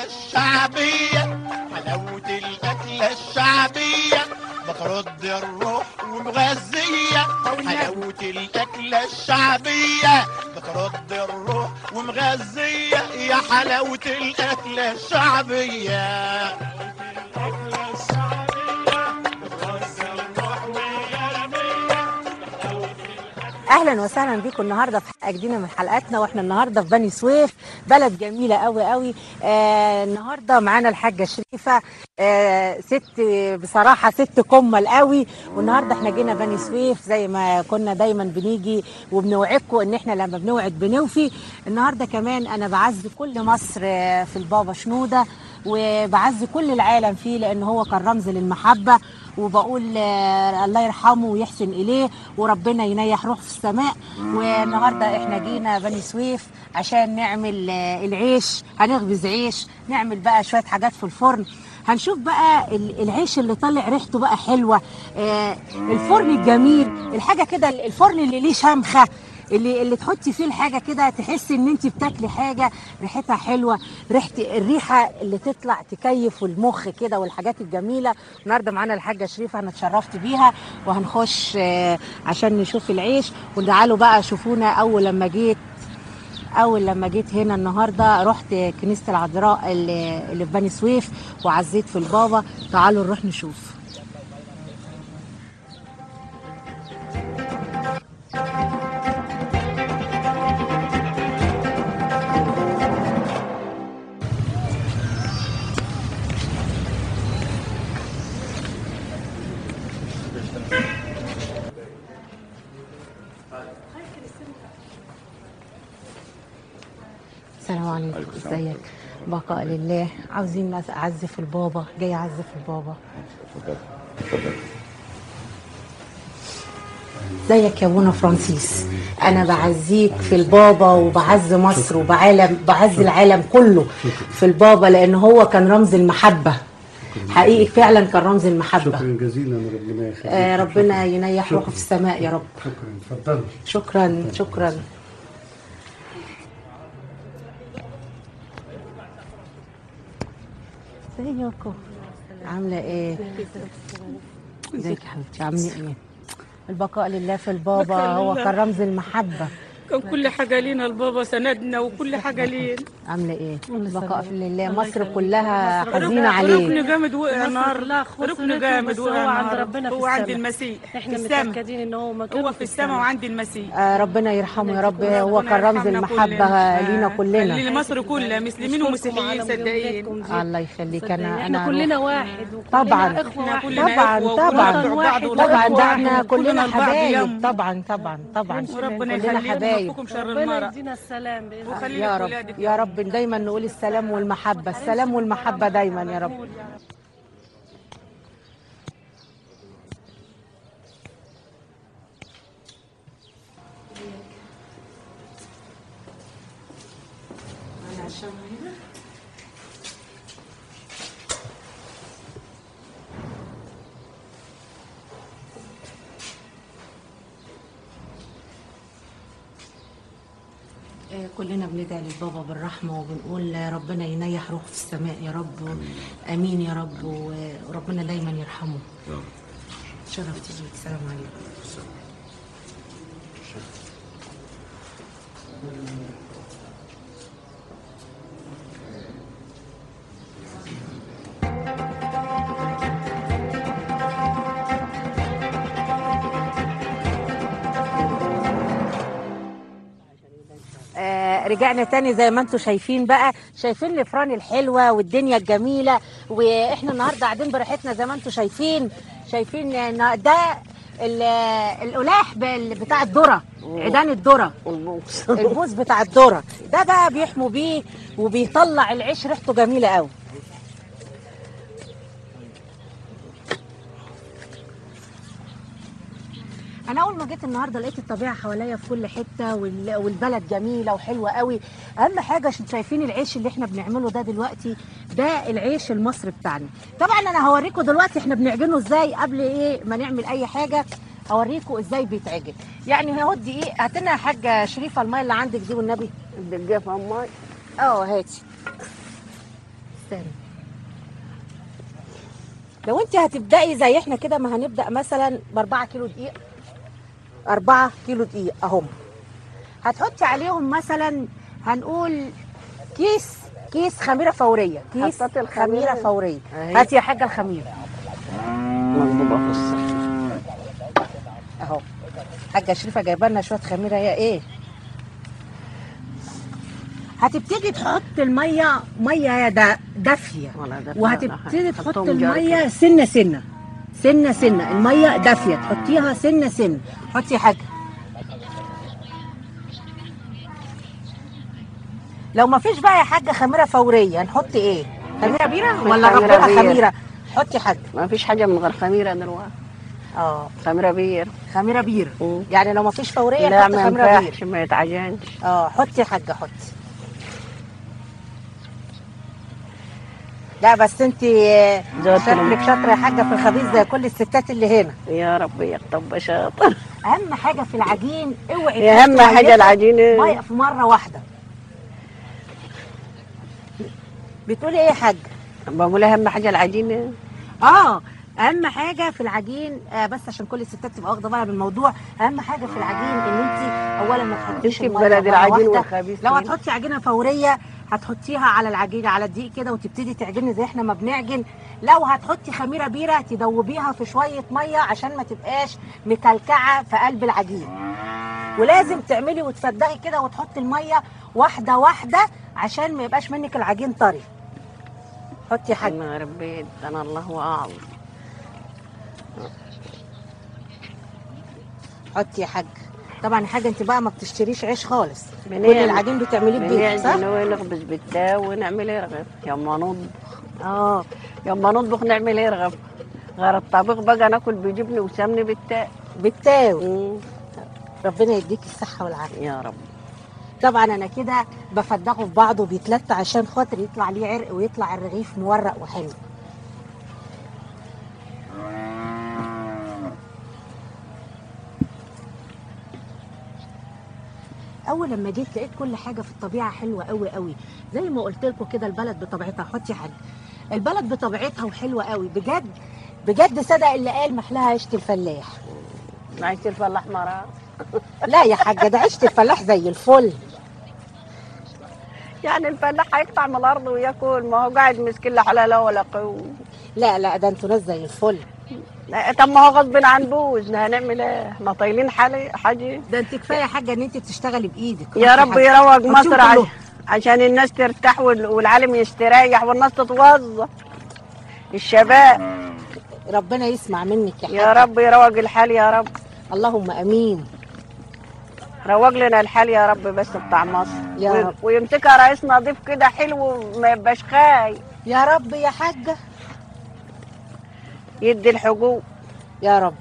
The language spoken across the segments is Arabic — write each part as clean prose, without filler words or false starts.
الشعبية، حلاوة الأكلة الشعبية بترد الروح ومغذية. حلاوة الأكلة الشعبية بترد الروح ومغذية، يا حلاوة الأكلة الشعبية. اهلا وسهلا بيكم النهارده في حلقه جديده من حلقاتنا، واحنا النهارده في بني سويف، بلد جميله قوي قوي. النهارده معانا الحاجه شريفه، ست بصراحه ست كمل قوي. والنهارده احنا جينا بني سويف زي ما كنا دايما بنيجي وبنوعدكم ان احنا لما بنوعد بنوفي. النهارده كمان انا بعزي كل مصر في البابا شنوده، وبعزي كل العالم فيه لان هو كان رمز للمحبه. وبقول الله يرحمه ويحسن اليه وربنا ينيح روحه في السماء. والنهارده احنا جينا بني سويف عشان نعمل العيش، هنخبز عيش، نعمل بقى شويه حاجات في الفرن. هنشوف بقى العيش اللي طالع ريحته بقى حلوه، الفرن الجميل، الحاجه كده، الفرن اللي ليه شمخه، اللي تحطي فيه الحاجه كده تحسي ان انت بتاكلي حاجه ريحتها حلوه، الريحه اللي تطلع تكيف المخ كده والحاجات الجميله. النهارده معانا الحاجه شريفه، انا اتشرفت بيها، وهنخش عشان نشوف العيش. وتعالوا بقى شوفونا. اول لما جيت هنا النهارده رحت كنيسه العذراء اللي في بني سويف وعزيت في البابا. تعالوا نروح نشوف. السلام عليكم، ازيك؟ بقاء لله. عاوزين ناس اعزي في البابا، جاي اعزي في البابا. اتفضل. ازيك يا ابونا فرانسيس؟ انا بعزيك في البابا وبعز مصر بعز العالم كله في البابا، لان هو كان رمز المحبه حقيقي، فعلا كان رمز المحبه. شكرا جزيلا. ربنا يخليك. ربنا ينيح روحه في السماء يا رب. شكرا. اتفضل. شكرا. ازيكم؟ عامله ايه؟ ازيك يا حبيبتي؟ عامله ايه؟ البقاء لله في البابا، هو كان رمز المحبه، كان كل حاجه لينا، البابا سندنا وكل حاجه لينا. عامله ايه؟ البقاء لله. مصر كلها حزينه عليه. ركن جامد وقع النهارده، ركن جامد وقع. هو عند ربنا في هو عند المسيح، احنا متاكدين ان هو في السماء وعند المسيح. ربنا يرحمه يا رب، هو كان رمز المحبه لينا كلنا، لمصر كلها، مسلمين ومسيحيين صدقين. الله يخليك. احنا كلنا واحد، طبعا طبعا ده احنا كلنا حبايب، طبعا وربنا كلنا حبايب. يخليكم شر المرض. ربنا يدينا السلام باذن الله يا رب دايما نقول السلام والمحبه، السلام والمحبه دايما يا رب. كلنا بندعي للبابا بالرحمة وبنقول ربنا ينيح روحه في السماء يا رب. امين يا رب، وربنا دايما يرحمه. شرفتي بيك. السلام عليكم. رجعنا تاني زي ما انتم شايفين بقى، شايفين الفران الحلوه والدنيا الجميله، واحنا النهارده قاعدين براحتنا زي ما انتم شايفين ان ده القلاح بتاع الذره، عيدان الذره، البوس بتاع الذره ده بقى بيحموا بيه وبيطلع العيش ريحته جميله قوي. انا اول ما جيت النهارده لقيت الطبيعه حواليا في كل حته، والبلد جميله وحلوه قوي. اهم حاجه عشان شايفين العيش اللي احنا بنعمله ده دلوقتي، ده العيش المصري بتاعنا. طبعا انا هوريكم دلوقتي احنا بنعجنه ازاي قبل ما نعمل اي حاجه. هوريكم ازاي بيتعجن. يعني هودي هات لنا يا حاجه شريفه الميه اللي عندك دي والنبي. الدجاج ميه. هاتي. تاني. لو انت هتبدأي زي احنا كده، ما هنبدأ مثلا ب4 كيلو دقيق، 4 كيلو دقيق اهم. هتحطي عليهم مثلا هنقول كيس خميرة فورية، كيس حطيت الخميرة خميرة فورية. اهي. هاتي يا حاجة الخميرة مضبوطة في الصحن اهو. حاجة شريفة جايبه لنا شوية خميرة. هي ايه؟ هتبتدي تحط المية مية دافية، ولا دافية وهتبتدي ولا تحط حطهم جار المية كده. سنة سنة سنة سنة. المية دافية تحطيها سنة سنة. حطي حاجة. لو ما فيش بقى يا حاجة خميرة فورية نحط ايه؟ خميرة بيرة ولا خميرة ربنا بير. خميرة؟ حطي حاجة. ما فيش حاجة من غير خميرة دلوقتي. اه خميرة بير. خميرة بير. مم. يعني لو ما فيش فورية لا نحط ما خميرة بير. ينفعش، ما يتعجنش. اه حطي حاجة، حطي. لا بس انت شكلك شاطرة يا حاجة في الخبيز زي كل الستات اللي هنا. يا رب يكتب شاطر. اهم حاجة في العجين اوعي يا اهم تحطي حاجة مية العجينة. في مرة واحدة. بتقولي ايه يا حاجة؟ بقول اهم حاجة العجينة. اه اهم حاجه في العجين، بس عشان كل الستات تبقى واخده بالها بالموضوع. اهم حاجه في العجين ان انت اولا ما تحطيش انت الميه بلد مرة العجين واحدة. والخبيث لو فين؟ هتحطي عجينه فوريه هتحطيها على العجين على الدقيق كده وتبتدي تعجني زي احنا ما بنعجن. لو هتحطي خميره بيره تدوبيها في شويه ميه عشان ما تبقاش مكلكعه في قلب العجين. ولازم تعملي وتصدقي كده وتحطي الميه واحده واحده عشان ما يبقاش منك العجين طري. حطي حاجه. انا ربيت انا الله اعلم. حطي يا حاج. طبعا يا حاجه انت بقى ما بتشتريش عيش خالص، كل بنعمل- العجين بتعمليه في بيتك صح؟ بنعجن ونخبز بالتاو ونعمل رغف. يما نطبخ اه يما نطبخ نعمل رغف. غير الطبيخ بقى ناكل بجبن وسمن بالتاء. بالتاو. ربنا يديك الصحه والعافيه. يا رب. طبعا انا كده بفدغه في بعضه بيتلت عشان خاطر يطلع ليه عرق ويطلع الرغيف مورق وحلو. اول لما جيت لقيت كل حاجه في الطبيعه حلوه قوي قوي زي ما قلت لكم كده. البلد بطبيعتها، حطي حاجه. البلد بطبيعتها وحلوه قوي بجد بجد. صدق اللي قال محلاها عيشه الفلاح. عيش الفلاح مرة. لا يا حاجه ده عيشه الفلاح زي الفل. يعني الفلاح هيقطع من الارض وياكل، ما هو قاعد مسكين لا حلاله ولا قوه. لا ده انتوا ناس زي الفل. طب ما هو غصب عن بوز، هنعمل ايه؟ احنا طايلين حاجه. ده انت كفايه يا حاجه ان انت بتشتغلي بايدك. يا حطي رب حاجة. يروق حطيهم مصر كلهم. عشان الناس ترتاح والعالم يستريح والناس تتوظف. الشباب. ربنا يسمع منك يا حاجه. يا رب يروق الحال يا رب. اللهم امين. روق لنا الحال يا رب بس بتاع مصر يا رب. ويمسكها رئيس نظيف كده حلو ما يبقاش خايف. يا رب يا حاجه. يدي الحقوق. يا رب.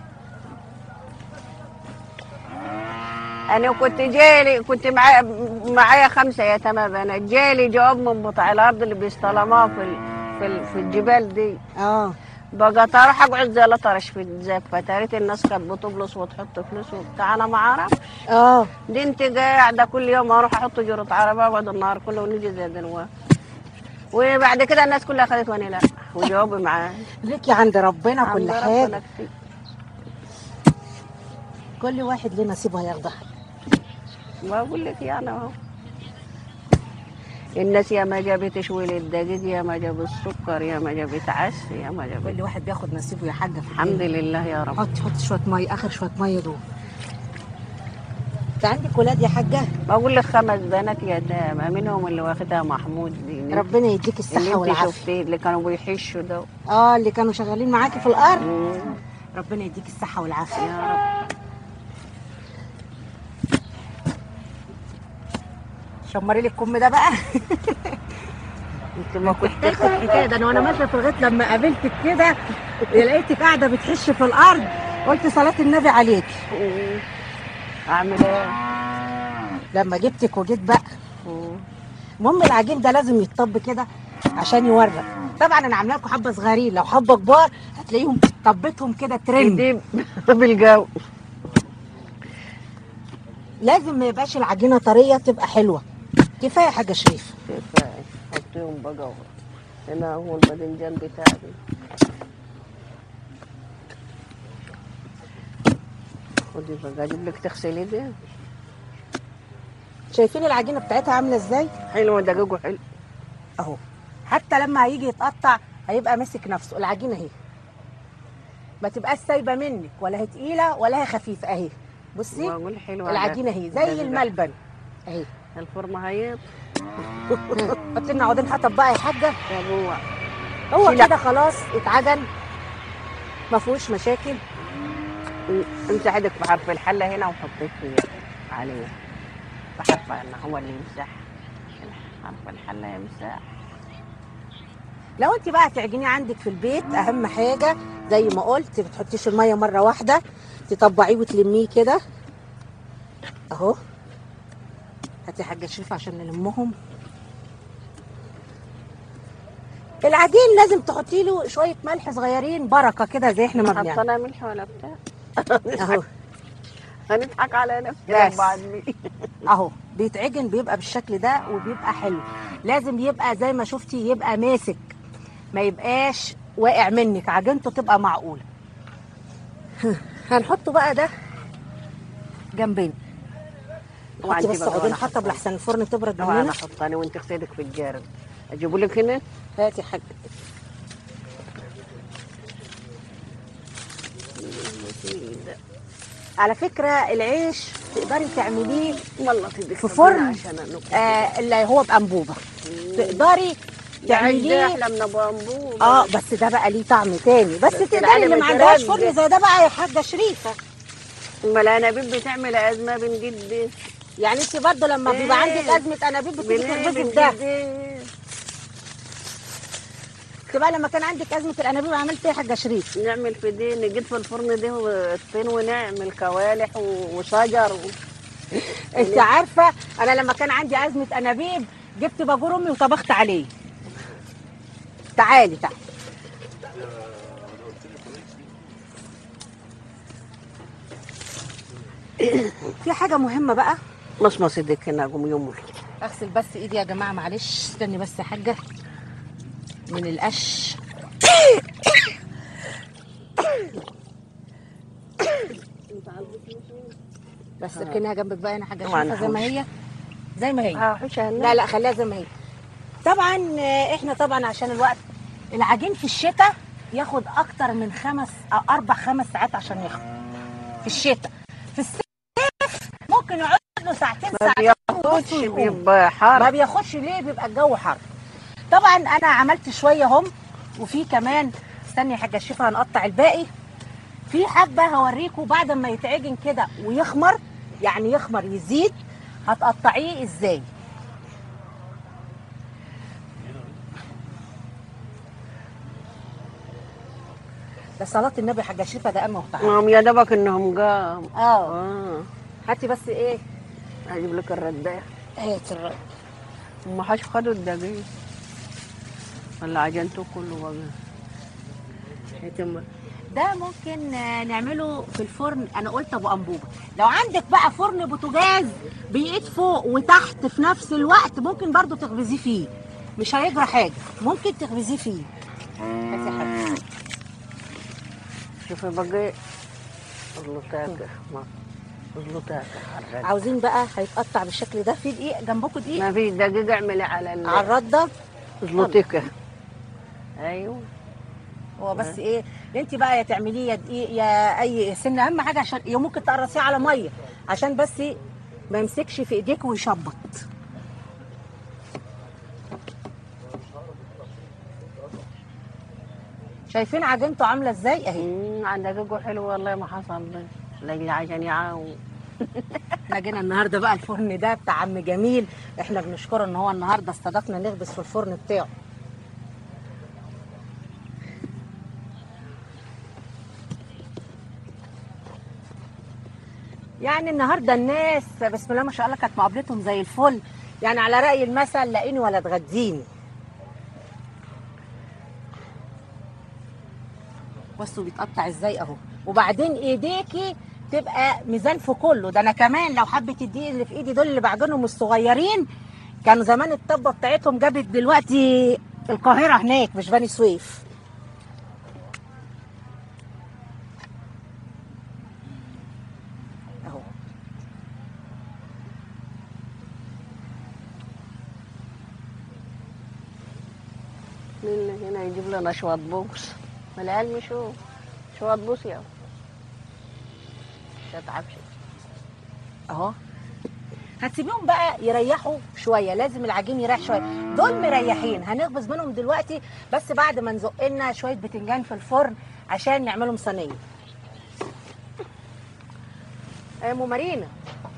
انا كنت معايا 5 يتامى بنات. جالي جواب من بتاع الارض اللي بيستلموها في الجبال دي. بقى اروح اقعد زي الاطرش في الزفه. تاريت الناس كانت بتبلص وتحط فلوس وبتاع، انا ما اعرفش. دي انت قاعده كل يوم اروح احط جرة عربيه واقعد النهار كله ونيجي زي دلوقتي. وبعد كده الناس كلها خدت وانا لا، وجوابي معاه. ليكي عند ربنا كل عند حاجه. ربنا كتير. كل واحد له نصيبه هياخدها. بقول لك يعني اهو. الناس يا ما جابت شويل الدقيق، يا ما جاب السكر، يا ما جابت عش، يا ما جابت. كل واحد بياخد نصيبه يا حاجه. الحمد لله يا رب. حطي شويه ميه، اخر شويه ميه دول. انت عندك ولاد يا حاجه؟ بقول لك 5 بنات يتامى، منهم اللي واخدها محمود دي. ربنا يديك الصحه اللي والعافيه. انت شفتيه اللي كانوا بيحشوا ده. اللي كانوا شغالين معاكي في الارض. ربنا يديك الصحه والعافيه يا رب. شمري لي الكم ده بقى. انت ما كنت تاخد حكايه ده. انا وانا ماشيه في الغيط لما قابلتك كده لقيتك قاعده بتحش في الارض، قلت صلاه النبي عليك. اعمل ايه؟ لما جبتك وجيت بقى. المهم العجين ده لازم يتطب كده عشان يورق. طبعا انا عامله لكم حبه صغيرين، لو حبه كبار هتلاقيهم طبتهم كده ترند. دي بالجو. لازم ما يبقاش العجينه طريه، تبقى حلوه. كفايه حاجه شريف. كفايه. حطيهم بقى. هنا هو الباذنجان بتاعي. خدي بقى اجيب لك تغسلي دي. شايفين العجينه بتاعتها عامله ازاي؟ حلوه دقيقه حلو اهو. حتى لما هيجي يتقطع هيبقى ماسك نفسه. العجينه اهي ما تبقاش سايبه منك، ولا هي تقيله ولا هي خفيفه اهي. بصي بقول حلوه العجينه اهي زي الملبن اهي. الفرمه هي حط لنا عودين حطب بقى يا حاجه. يا هو لا. كده خلاص اتعجن ما فيهوش مشاكل. امسح ايدك بحرف الحله هنا وحطيه فيه عليه بحرف انه هو اللي يمسح. حرف الحله يمسح. لو انت بقى تعجني عندك في البيت اهم حاجه زي ما قلت ما تحطيش الميه مره واحده، تطبعيه وتلميه كده اهو. هاتي يا حاجه شريفه عشان نلمهم. العجين لازم تحطي له شويه ملح صغيرين بركه كده زي احنا ما بنعمل. حطينا ملح ولا بتاع اهو هنضحك على نفسنا بس. بعد مين. اهو بيتعجن بيبقى بالشكل ده وبيبقى حلو. لازم يبقى زي ما شفتي يبقى ماسك، ما يبقاش واقع منك، عجينته تبقى معقوله. هنحطه بقى ده جنبين. حطي بس عودين حطب لحسن الفرن تبرد طبعا انا مننا. احطني وانت غسيلك في الجارد. اجيبه لك هنا. هاتي يا حاجه. على فكره العيش تقدري تعمليه والله تديك في فرن عشان اللي هو بانبوبه. تقدري تعمليه احلى من ابو انبوبه. بس ده بقى ليه طعم تاني. بس تقدري العالم اللي ما عندهاش يتردد. فرن زي ده بقى يا حاجه شريفه. امال انابيب بتعمل ازمه بنجد. يعني انت برضه لما بيبقى عندك ازمه انابيب بتيجي تخبزي في ده. انت بقى لما كان عندك ازمه الانابيب عملت ايه يا حاجه شريف؟ نعمل في دي نجيب في الفرن ده الطين ونعمل كوالح وشجر انت عارفه انا لما كان عندي ازمه انابيب جبت باجور امي وطبخت عليه. تعالي تعالي. في حاجه مهمه بقى. مصمص ايدك هنا قوم يمر. اغسل بس ايدي يا جماعه معلش استني بس يا حاجه من القش. بس اركنيها جنبك بقى هنا حاجه شايفه زي ما هي زي ما هي. لا لا خليها زي ما هي. طبعا احنا طبعا عشان الوقت العجين في الشتاء ياخد اكتر من 4-5 ساعات عشان يخمر في الشتاء. في الصيف ممكن يقعد له ساعتين ما بياخدش بيبقى حر. ما بياخدش ليه بيبقى الجو حر. طبعا انا عملت شويه هم وفي كمان استني يا حاجه شريفه هنقطع الباقي. في حبه هوريكم بعد ما يتعجن كده ويخمر يعني يخمر يزيد هتقطعيه ازاي. ده صلاه النبي حاجه شريفه ده امه وتعالى. هم يا دوبك انهم قام. هاتي بس ايه هجيب لك الردايه. هاتي الرد. هم حاش خدوا الدقيق ولا عجنته كله بقى. هاتي ده ممكن نعمله في الفرن. انا قلت ابو انبوبه. لو عندك بقى فرن بوتاجاز بايد فوق وتحت في نفس الوقت ممكن برضو تخبزيه فيه مش هيجرى حاجه. ممكن تخبزيه فيه. هاتي يا حاجه. شوفي بقى اغلطاك اغلطاك. عاوزين بقى هيتقطع بالشكل ده. في دقيق جنبكم دقيق؟ ما فيش دقيق. اعملي على الرده اغلطيك. ايوه هو بس ايه انت بقى يا تعمليه يا دقيق يا اي سن. اهم حاجه عشان ممكن تقرصيه على ميه عشان بس ما يمسكش في ايديك ويشبط. شايفين عجينته عامله ازاي اهي. دقيقه حلو والله ما حصل لاجل عشان يعاون. احنا جينا النهارده بقى الفرن ده بتاع عم جميل. احنا بنشكره ان هو النهارده استضافنا نخبز في الفرن بتاعه. يعني النهارده الناس بسم الله ما شاء الله كانت مقابلتهم زي الفل. يعني على رأي المثل لاقيني ولا تغديني. بصوا بيتقطع ازاي اهو. وبعدين ايديكي تبقى ميزان في كله. ده انا كمان لو حبه الدقيق اللي في ايدي دول اللي بعجنهم الصغيرين كانوا زمان الطبه بتاعتهم جابت دلوقتي القاهره هناك مش بني سويف. اهو مين اللي هنا يجيب لنا شويه بوكس؟ ما العلم شو شويه بوكس يا مش هتعبش. اهو هتسيبيهم بقى يريحوا شويه، لازم العجين يريح شويه. دول مريحين هنخبز منهم دلوقتي، بس بعد ما نزق لنا شويه بتنجان في الفرن عشان نعملهم صينيه. ام مارينا،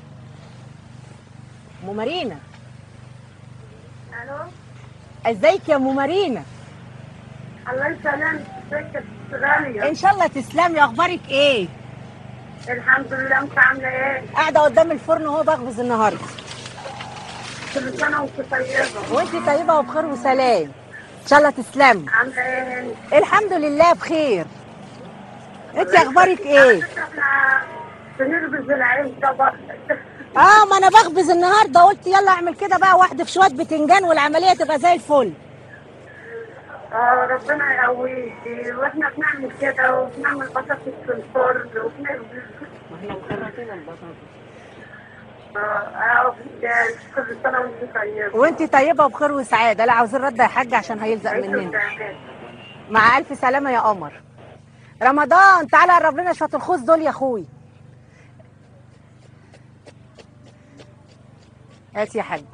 ام مارينا، الو، ازيك يا ام مارينا؟ الله يسلمك. ازيك يا غالية؟ ان شاء الله تسلمي. اخبارك ايه؟ الحمد لله. انت عامله ايه؟ قاعده قدام الفرن اهو بخبز النهارده. كل سنه وانت طيبه. وانت طيبه وبخير وسلام. ان شاء الله تسلمي. عامله ايه؟ الحمد لله بخير. انت اخبارك ايه؟ احنا بنخبز العيش طبعا. ما انا بخبز النهارده، قلت يلا اعمل كده بقى واحده في شويه بتنجان والعمليه تبقى زي الفل. ربنا يقويكي. واحنا بنعمل كده وبنعمل بطاطس في الفرن وبنخبز. احنا مخرطين البطاطس. كل سنه وانت طيبه. وانت طيبه وبخير وسعاده. لا عاوزين رد يا حاج عشان هيلزق مننا. مع الف سلامه يا قمر. رمضان تعالى قرب لنا شويه الخوص دول يا اخوي. هات يا حاج.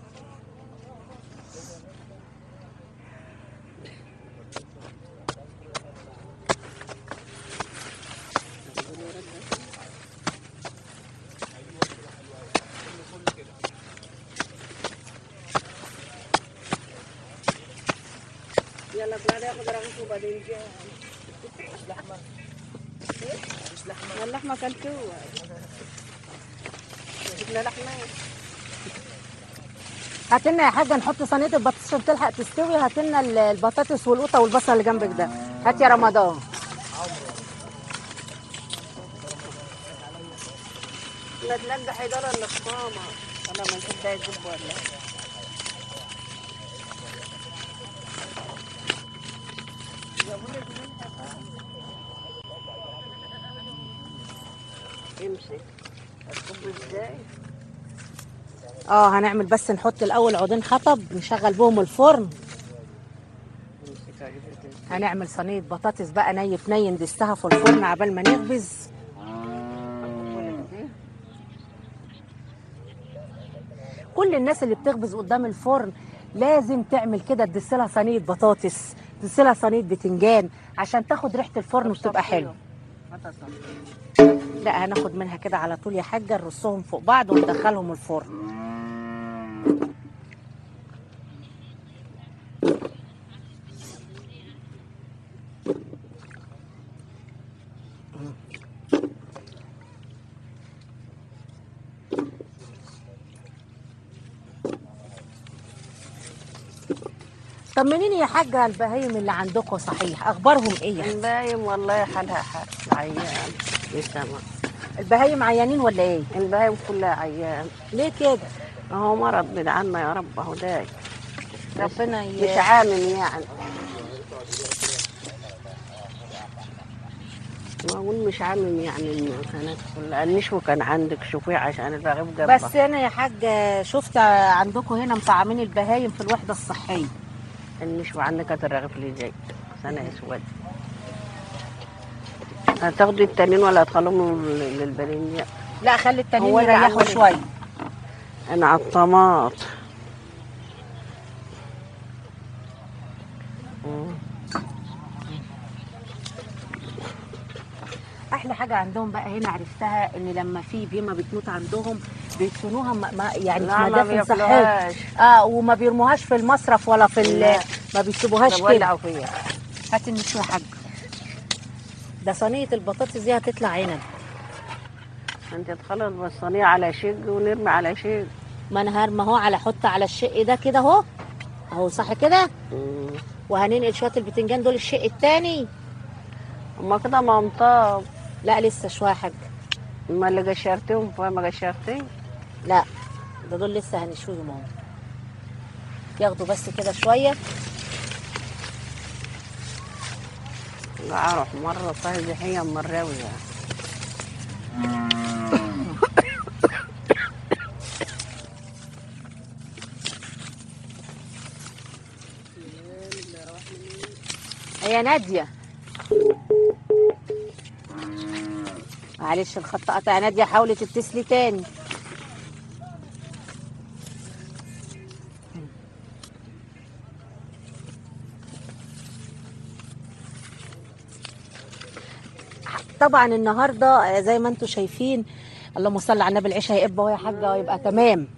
يلا بلادي اخد رغيف وبعدين جاي. مش لحمه. ايه؟ مش لحمه. اللحمه كلتوها. جبنا لحمه. هات لنا يا حاجه نحط صينيه البطاطس عشان تلحق تستوي. هات لنا البطاطس والقوطه والبصل اللي جنبك ده. هات يا رمضان. لا تلقح حيدر ولا خصامه. انا ما نشوف ده يجيب ولا. امسك. هتكب ازاي؟ هنعمل بس نحط الاول عودين حطب نشغل بهم الفرن. هنعمل صينيه بطاطس بقى ني في ني ندستها في الفرن عبال ما نخبز. كل الناس اللي بتخبز قدام الفرن لازم تعمل كده، تدسلها صينيه بطاطس، تدسلها صينيه بتنجان عشان تاخد ريحه الفرن وتبقى حلوه. لا هناخد منها كده على طول يا حاجه، نرصهم فوق بعض وندخلهم الفرن. طمنيني يا حاجه، البهايم اللي عندكم صحيح اخبارهم ايه؟ البهايم والله حالها حال عيان. لسه البهايم عيانين ولا ايه؟ البهايم كلها عيان. ليه كده؟ هو مرض بدعنا يا رب. اهو داي ربنا مش عامل يعني. ما اقول مش عامل يعني السنة كلها. النشوة كان عندك شوفيه عشان الرغيف جنبها. بس انا يا حاجه شفت عندكم هنا مطعمين البهايم في الوحده الصحيه. النشوة عندك كانت الرغيف اللي جاي سنة اسود. هتاخدي التانيين ولا هتخلوهم للبنين؟ لا خلي التانيين يريحوا شويه. انا على الطماط. احلى حاجه عندهم بقى هنا عرفتها ان لما في بيمه بتموت عندهم بيدفنوها يعني في مدافن صحيه. وما بيرموهاش في المصرف ولا في ما بيسيبوهاش كده. هات النشوه يا حاج. ده صينيه البطاطس دي هتطلع عنب. انت تخلط بالصينيه على شق ونرمي على شق. ما انا هرمي اهو على حط على الشق ده كده اهو. اهو صح كده. وهننقل شويه البتنجان دول الشق التاني. هما كده ممطاب. لا لسه شويه يا حاج. ما اللي قشرتهم فما قشرتين؟ لا ده دول لسه هنشويهم اهو. ياخدوا بس كده شويه. اروح مره صاحبي هي مراويه. يا ناديه معلش الخط قطع يا ناديه، حاولي تتصلي تاني. طبعا النهارده زي ما انتم شايفين، اللهم صل على النبي، العيش هيقب اهو يا حاجه ويبقى تمام.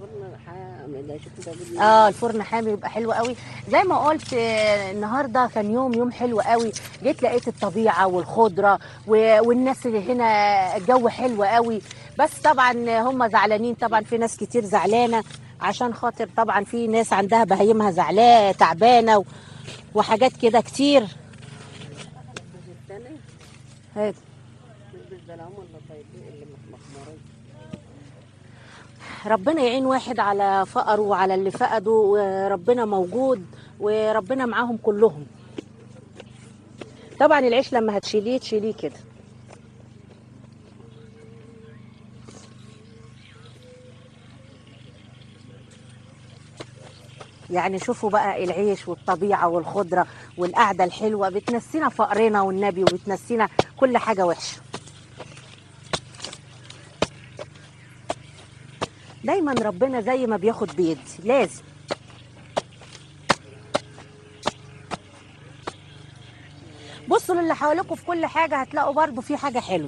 الفرن حامي يبقى حلو قوي. زي ما قلت النهارده كان يوم حلو قوي. جيت لقيت الطبيعه والخضره والناس اللي هنا، الجو حلو قوي. بس طبعا هم زعلانين، طبعا في ناس كتير زعلانه عشان خاطر طبعا في ناس عندها بهايمها زعلانه تعبانه وحاجات كده كتير. هات ربنا يعين واحد على فقره وعلى اللي فقده، وربنا موجود وربنا معاهم كلهم. طبعا العيش لما هتشيليه تشيليه كده. يعني شوفوا بقى العيش والطبيعة والخضرة والقعدة الحلوة بتنسينا فقرنا والنبي، وبتنسينا كل حاجة وحشة. دايما ربنا زي ما بياخد بيدي لازم. بصوا للي حواليكم في كل حاجة هتلاقوا برضو في حاجة حلوة.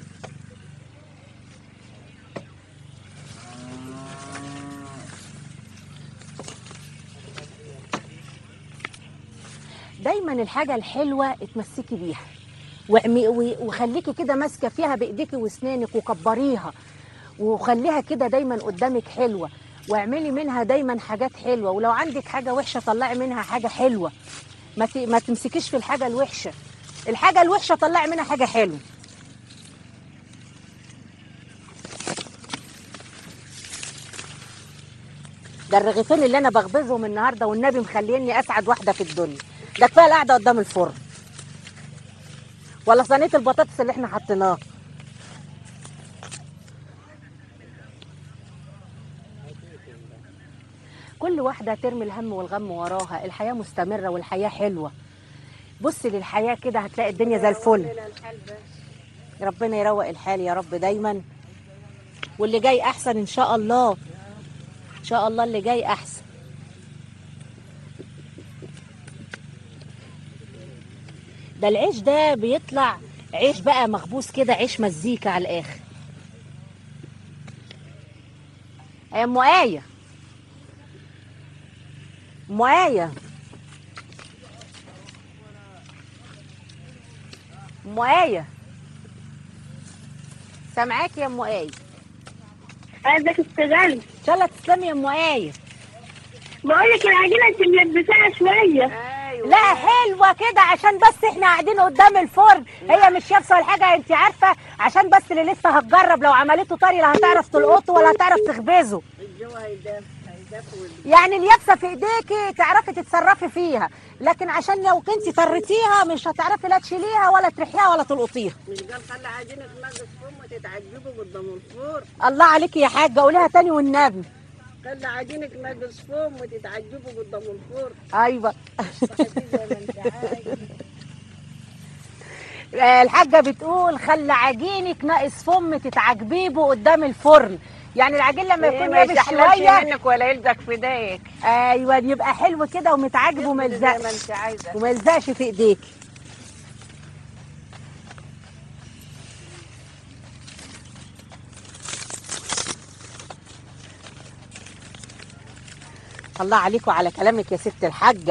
دايما الحاجة الحلوة اتمسكي بيها وخليكي كده ماسكة فيها بإيديكي واسنانك وكبريها وخليها كده دايما قدامك حلوة، واعملي منها دايما حاجات حلوة. ولو عندك حاجة وحشة طلعي منها حاجة حلوة، ما تمسكيش في الحاجة الوحشة. الحاجة الوحشة طلعي منها حاجة حلوة. ده الرغيفين اللي انا بخبزهم النهارده والنبي مخليني اسعد واحده في الدنيا. ده كفايه القعده قدام الفرن ولا صينيه البطاطس اللي احنا حطيناها. كل واحده ترمي الهم والغم وراها. الحياه مستمره والحياه حلوه. بصي للحياه كده هتلاقي الدنيا زي الفل. ربنا يروق الحال يا رب دايما، واللي جاي احسن ان شاء الله. ان شاء الله اللي جاي احسن. ده العيش ده بيطلع عيش بقى مخبوز كده، عيش مزيكا على الاخر. يا ام آية، ام آية، ام آية، سامعاكي يا ام آية. عايزك تشتغلي. ان شاء الله تسلمي يا ام آية. بقول لك العجينه انت ملبساها شويه. لا حلوه كده عشان بس احنا قاعدين قدام الفرن. هي مش يابسه ولا حاجه، انت عارفه، عشان بس اللي لسه هتجرب لو عملته طري لا هتعرف تلقطه ولا هتعرف تخبزه. الجو هيدف يعني اليابسه في ايديكي تعرفي تتصرفي فيها، لكن عشان لو كنتي طريتيها مش هتعرفي لا تشيليها ولا تريحيها ولا تلقطيها. مش قال خلي عجينه نقص فم تتعجبوا قدام الفرن. الله عليكي يا حاجه، قوليها تاني والنبي. خلي عجينك نقص فم تتعجبوا قدام الفرن. ايوه زي ما انت عايز. الحاجه بتقول خلي عجينك ناقص فم تتعجبيه قدام الفرن. يعني العجين لما يكون يابس شويه منك ولا يلزق في ايديك. ايوه يبقى حلو كده ومتعجب وما يلزقش وما يلزقش في ايديك. الله عليكم على كلامك يا ست الحاجه.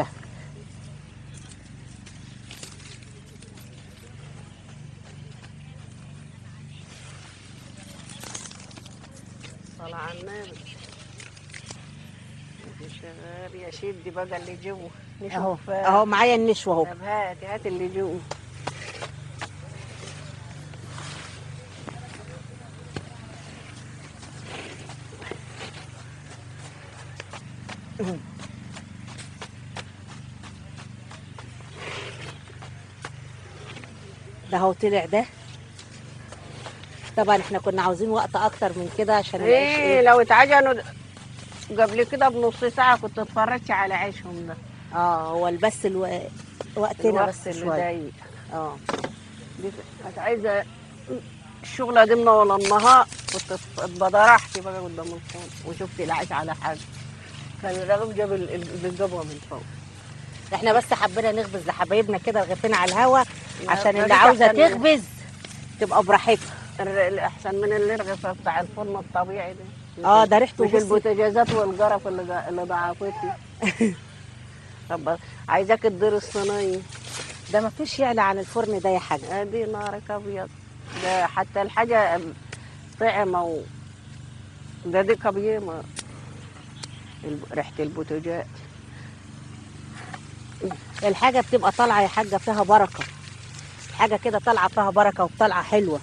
صلاة على النبي. شغال يا شدي بقى اللي جوه. اهو معايا النشوه اهو. طب هات اللي جوه. اهو طلع ده. طبعا احنا كنا عاوزين وقت اكتر من كده عشان العيش ايه لو اتعجنوا قبل كده بنص ساعه كنت اتفرجت على عيشهم ده. هو بس وقتنا الوقت بس اللي شويه. ضيق. دي كانت عايزه الشغله دي ولا النهار كنت اتبدرحت بقى قدام الفرن وشفت العيش على حاجه. كان الراجل جاب الجبوه من فوق. احنا بس حبينا نخبز لحبايبنا كده رغيفين على الهوا عشان ما اللي فيش عاوزه أحسن من- تخبز تبقى براحتها. الاحسن من الرغيف بتاع الفرن الطبيعي ده ده. ريحته مش بصي. البوتاجازات والجرف اللي ضعفتني. طب عايزاك تدير الصينيه. ده ما فيش يعلى عن الفرن ده يا حاج. ادي نارك ابيض. ده حتى الحاجه طعمه ده دي قبيمه. ريحه البوتاجاز. الحاجه بتبقى طالعه يا حاجه فيها بركه. حاجه كده طالعه فيها بركه وطالعه حلوه.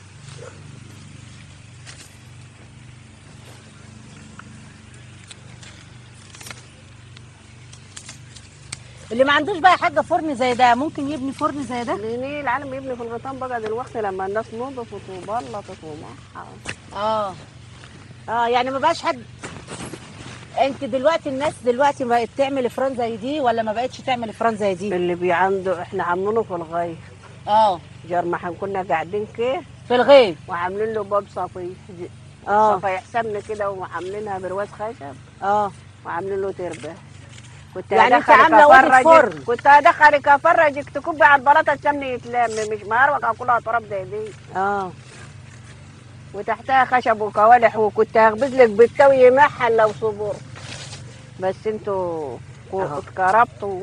اللي ما عندوش بقى يا حاجه فرن زي ده ممكن يبني فرن زي ده. ليه العالم يبني في الغيطان بقى دلوقتي لما الناس نضفت وبلطت ومحا. يعني ما بقاش حد. انت دلوقتي الناس دلوقتي بقت تعمل فران زي دي ولا ما بقتش تعمل فران زي دي؟ اللي عنده احنا عاملينه في الغيط. جار ما احنا كنا قاعدين كده في الغيط وعاملين له باب صفي. صفي حسبنا كده وعاملينها برواز خشب. وعاملين له تربه. كنت يعني انت عامله وادي فرن. كنت هدخلك افرجك تكبي على البلاطه السمن يتلم مش مهروك كلها تراب زي دي. وتحتها خشب وكوالح وكنت هخبز لك بالتوي محل لو صبر. بس انتوا اتكربتوا.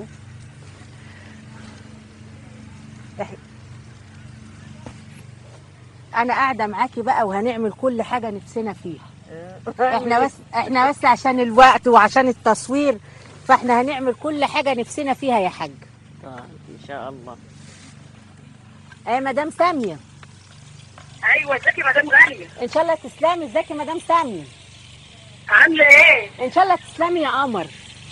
انا قاعده معاكي بقى وهنعمل كل حاجه نفسنا فيها. احنا بس عشان الوقت وعشان التصوير فاحنا هنعمل كل حاجه نفسنا فيها يا حاج. ان شاء الله. مدام ساميه. ايوه ازيك يا مدام غاليه؟ ان شاء الله تسلمي. ازيك يا مدام ساميه؟ عامله ايه؟ ان شاء الله تسلمي يا قمر.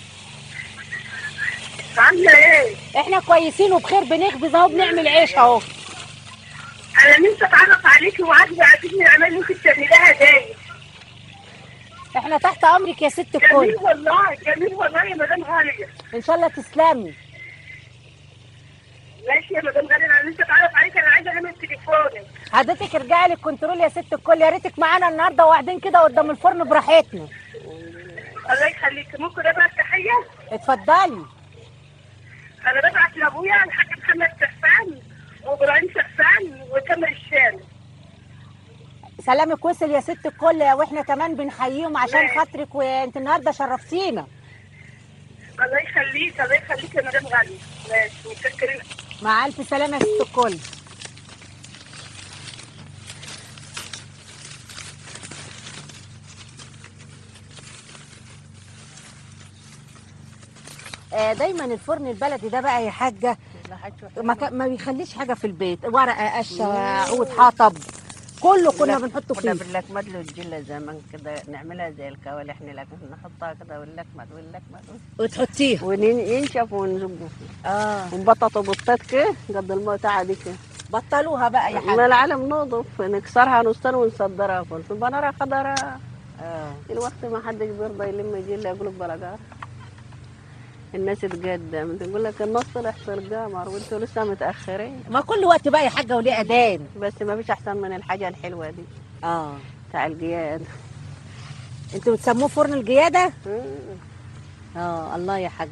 عامله ايه؟ احنا كويسين وبخير بنخبز اهو بنعمل عيش اهو. انا نفسي اتعرف عليكي وعاجبه عايزين نعمل ممكن تعمليها دايما. احنا تحت امرك يا ست الكل. جميل والله جميل والله يا مدام غاليه. ان شاء الله تسلمي. ماشي يا مدام غاليه انا نفسي اتعرف عليك انا عايزه انام تليفونك. حضرتك ارجعي للكنترول يا ست الكل. يا ريتك معانا النهارده وقاعدين كده قدام الفرن براحتنا. الله يخليك. ممكن ابعت تحيه؟ اتفضلي. انا ببعت لابويا الحاج محمد سفان وابراهيم سفان وتامر الشام. سلامك وصل يا ست الكل. واحنا كمان بنحييهم عشان خاطرك وانت النهارده شرفتينا. الله يخليك الله يخليك يا مدام غاليه. ماشي متشكرين. مع الف سلامه يا ست الكل. دايما الفرن البلدي ده بقى يا حاجه ما بيخليش حاجه في البيت. ورقه قشه عود حطب كله كنا بنحطه فيه. كنا باللكمد له الجله زمان كده نعملها زي الكوالح نحطها كده واللكمد وتحطيها وينشف ونزقه فيه. ونبططوا بطات كده قد المتعه دي كده. بطلوها بقى يا حاج. ما العالم نضف نكسرها نصين ونصدرها في البناره خضراء. الوقت ما حدش بيرضى يلم جله يقول بلجار. الناس تقدم تقول لك النص طلع في القمر وانتوا لسه متاخرين. ما كل وقت بقى يا حاجه وليه اذان. بس ما فيش احسن من الحاجه الحلوه دي. بتاع القياده. انتوا بتسموه فرن القياده؟ الله يا حاجه.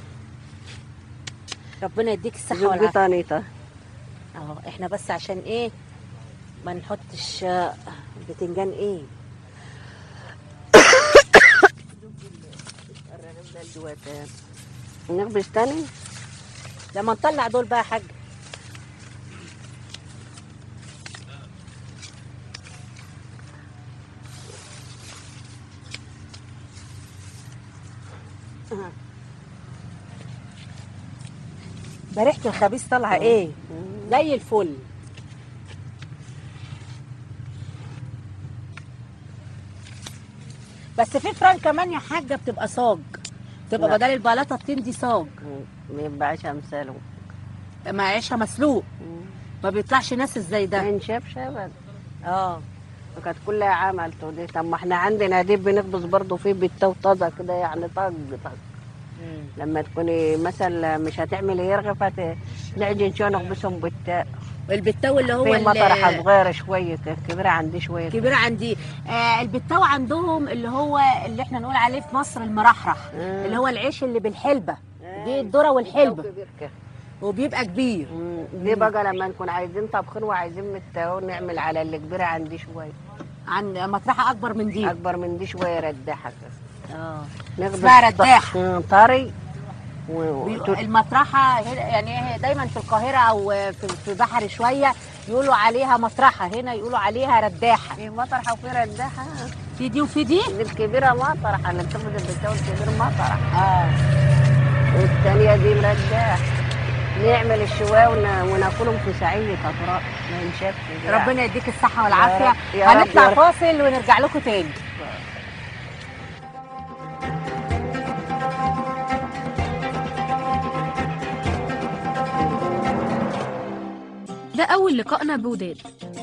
ربنا يديك الصحه والعافيه. احنا بس عشان ايه ما نحطش بتنجان نخبز تاني لما نطلع دول بقى يا حاج. ده ريحه الخبيث طالعه زي الفل. بس في فران كمان يا حاجه بتبقى صاج. تبقى بدل البلاطه الطين دي صاج. ما ينبعش امثاله. ما عيشها مسلوق. ما بيطلعش ناس ازاي ده؟ ما ينشفش ابدا. اه كانت كلها عملته دي. طب ما احنا عندنا دي بنخبز برضه فيه بالتوطزه كده يعني طق طق. لما تكوني مثلا مش هتعملي يرغفه نعجن شويه نخبزهم بالتاء. البتاو اللي هو في مطرحه صغيره شويه كبيره عندي شويه كبيره عندي. البتاو عندهم اللي هو اللي احنا نقول عليه في مصر المرحرح، اللي هو العيش اللي بالحلبه. دي الذره والحلبه وبيبقى كبير. دي بقى لما نكون عايزين طبخين وعايزين متاو نعمل على اللي كبيره عندي شويه. عن مطرحه اكبر من دي. اكبر من دي شويه رداحه كده. اسمها رداحه طري. المطرحه يعني هي دايما في القاهره او في بحر شويه يقولوا عليها مطرحه، هنا يقولوا عليها رداحه. في مطرحه وفي رداحه. في دي وفي دي. دي الكبيره مطرحه اللي بتاخد البتاو الكبير مطرح. والثانيه دي رداح. نعمل الشوايه وناكلهم في سعيد اطراف ما ينشفش. ربنا يديك الصحه والعافيه. هنطلع فاصل ونرجع لكم تاني. ده أول لقائنا بوداد.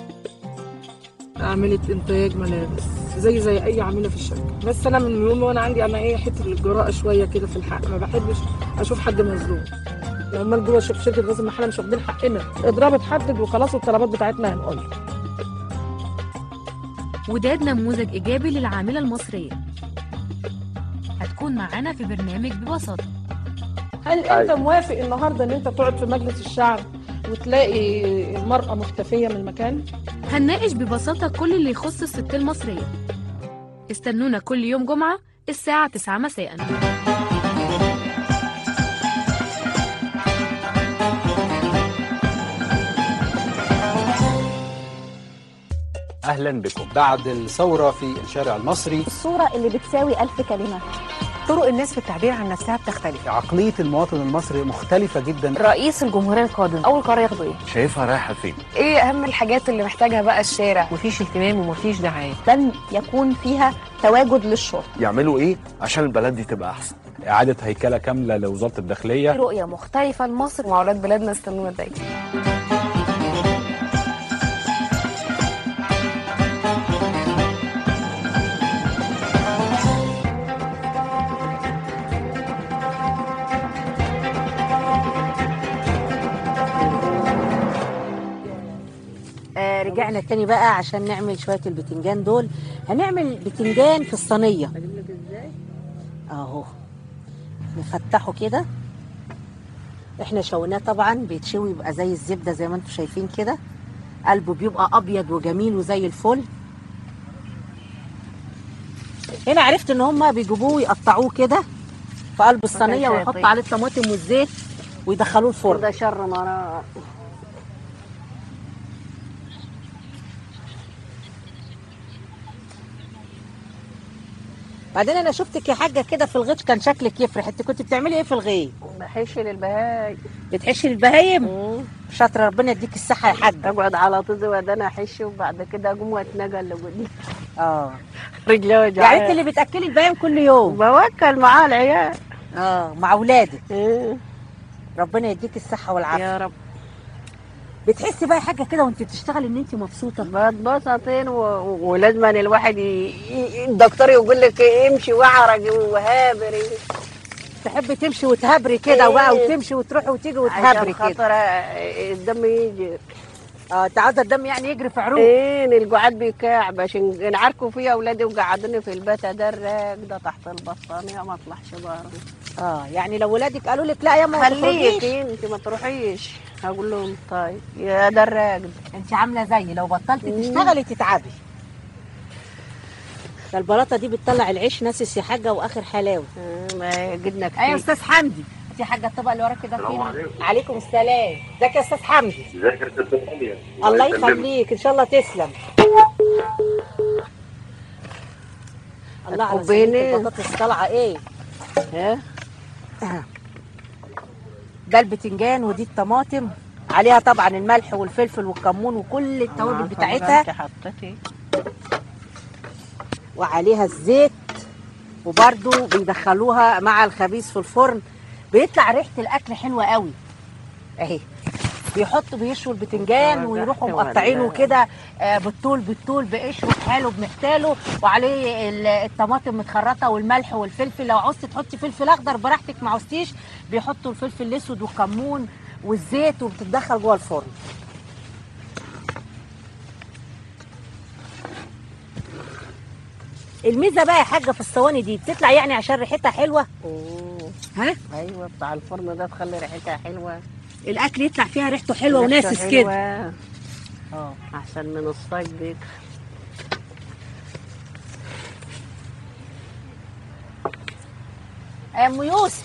عاملة إنتاج ملابس زي أي عاملة في الشركة، بس أنا من يوم وأنا عندي أنا حتة الجراءة شوية كده في الحق، ما بحبش أشوف حد مظلوم. لما جوه شركة غزل المحلة مش واخدين حقنا، اضراب اتحدد وخلاص والطلبات بتاعتنا هنقول. وداد نموذج إيجابي للعاملة المصرية. هتكون معانا في برنامج ببساطة. هل أنت موافق النهاردة إن أنت تقعد في مجلس الشعب وتلاقي المرأة مختفية من المكان؟ هنناقش ببساطة كل اللي يخص الست المصرية. استنونا كل يوم جمعة الساعة 9 مساءً. أهلا بكم. بعد الثورة في الشارع المصري، الصورة اللي بتساوي 1000 كلمة. طرق الناس في التعبير عن نفسها بتختلف. عقلية المواطن المصري مختلفة جدا. رئيس الجمهورية القادم أول قرار ياخده إيه؟ شايفها رايحة فين؟ إيه أهم الحاجات اللي محتاجها بقى الشارع؟ مفيش اهتمام ومفيش دعاية. لن يكون فيها تواجد للشرطة. يعملوا إيه عشان البلد دي تبقى أحسن؟ إعادة هيكلة كاملة لوزارة الداخلية. رؤية مختلفة لمصر مع أولاد بلادنا. استنونا دايما. رجعنا تاني بقى عشان نعمل شوية البتنجان دول. هنعمل بتنجان في الصينية. اجيب لك ازاي؟ اهو نفتحه كده. احنا شويناه طبعا، بيتشوي يبقى زي الزبدة زي ما انتم شايفين كده. قلبه بيبقى ابيض وجميل وزي الفل. هنا عرفت ان هما بيجيبوه ويقطعوه كده في قلب الصينية ويحطوا عليه الطماطم والزيت ويدخلوه الفرن. ده شر مرار. بعدين انا شفتك يا حاجه كده في الغيط كان شكلك يفرح. انت كنت بتعملي ايه في الغيط؟ بحشي للبهايم. بتحشي للبهايم؟ شاطره، ربنا يديك الصحه يا حاج. اقعد على طوزي ودانا احشي وبعد كده اقوم واتنقل لقدام. رجلي وجعانه. يعني انت اللي بتاكلي البهايم كل يوم؟ بوكل معاه العيال. مع اولادك. ربنا يديك الصحه والعافيه يا رب. بتحسي بقى حاجه كده وانت بتشتغلي ان انت مبسوطه؟ بتبسطين ولازم الواحد الدكتور يقول لك امشي واعرجي وهابري. تحبي تمشي وتهبري كده بقى وتمشي وتروحي وتيجي وتهبري كده عشان خاطر الدم يجري. انت عاوزه الدم يعني يجري في عروق؟ القعاد بيكعب عشان نعاركوا فيها اولادي وقعدوني في البيت ادرك ده تحت البطانيه ما اطلعش بره. يعني لو ولادك قالوا لك لا يا ما خليكي انت ما تروحيش هقول لهم طيب يا دراج. انت عامله زي لو بطلتي تشتغلي تتعبي. ده البلاطه دي بتطلع العيش ناسس يا حاجه واخر حلاوه. ما جدنا كتير. ايوه يا استاذ حمدي. انت حاجه الطبق اللي وراك كده فين؟ عليكم السلام. ازيك يا استاذ حمدي؟ ازيك يا استاذ حمدي؟ الله يخليك ان شاء الله تسلم. الله على صينية البطاطس طالعه ايه؟ ده البتنجان ودي الطماطم عليها طبعا الملح والفلفل والكمون وكل التوابل بتاعتها. حطيتي وعليها الزيت وبرده بيدخلوها مع الخبيز في الفرن. بيطلع ريحه الاكل حلوه قوي اهي. بيحطوا بيشوا البتنجان ويروحوا مقطعينه كده بالطول بقشره بحاله بمحتاله، وعليه الطماطم متخرطه والملح والفلفل. لو عوزتي تحطي فلفل اخضر براحتك، ما عوزتيش بيحطوا الفلفل الاسود والكمون والزيت، وبتتدخل جوه الفرن. الميزه بقى يا حاجه في الصواني دي بتطلع يعني عشان ريحتها حلوه. ها؟ ايوه بتاع الفرن ده تخلي ريحتها حلوه، الاكل يطلع فيها ريحته حلوه وناسس كده. احسن من الصاج دي. يا ام يوسف،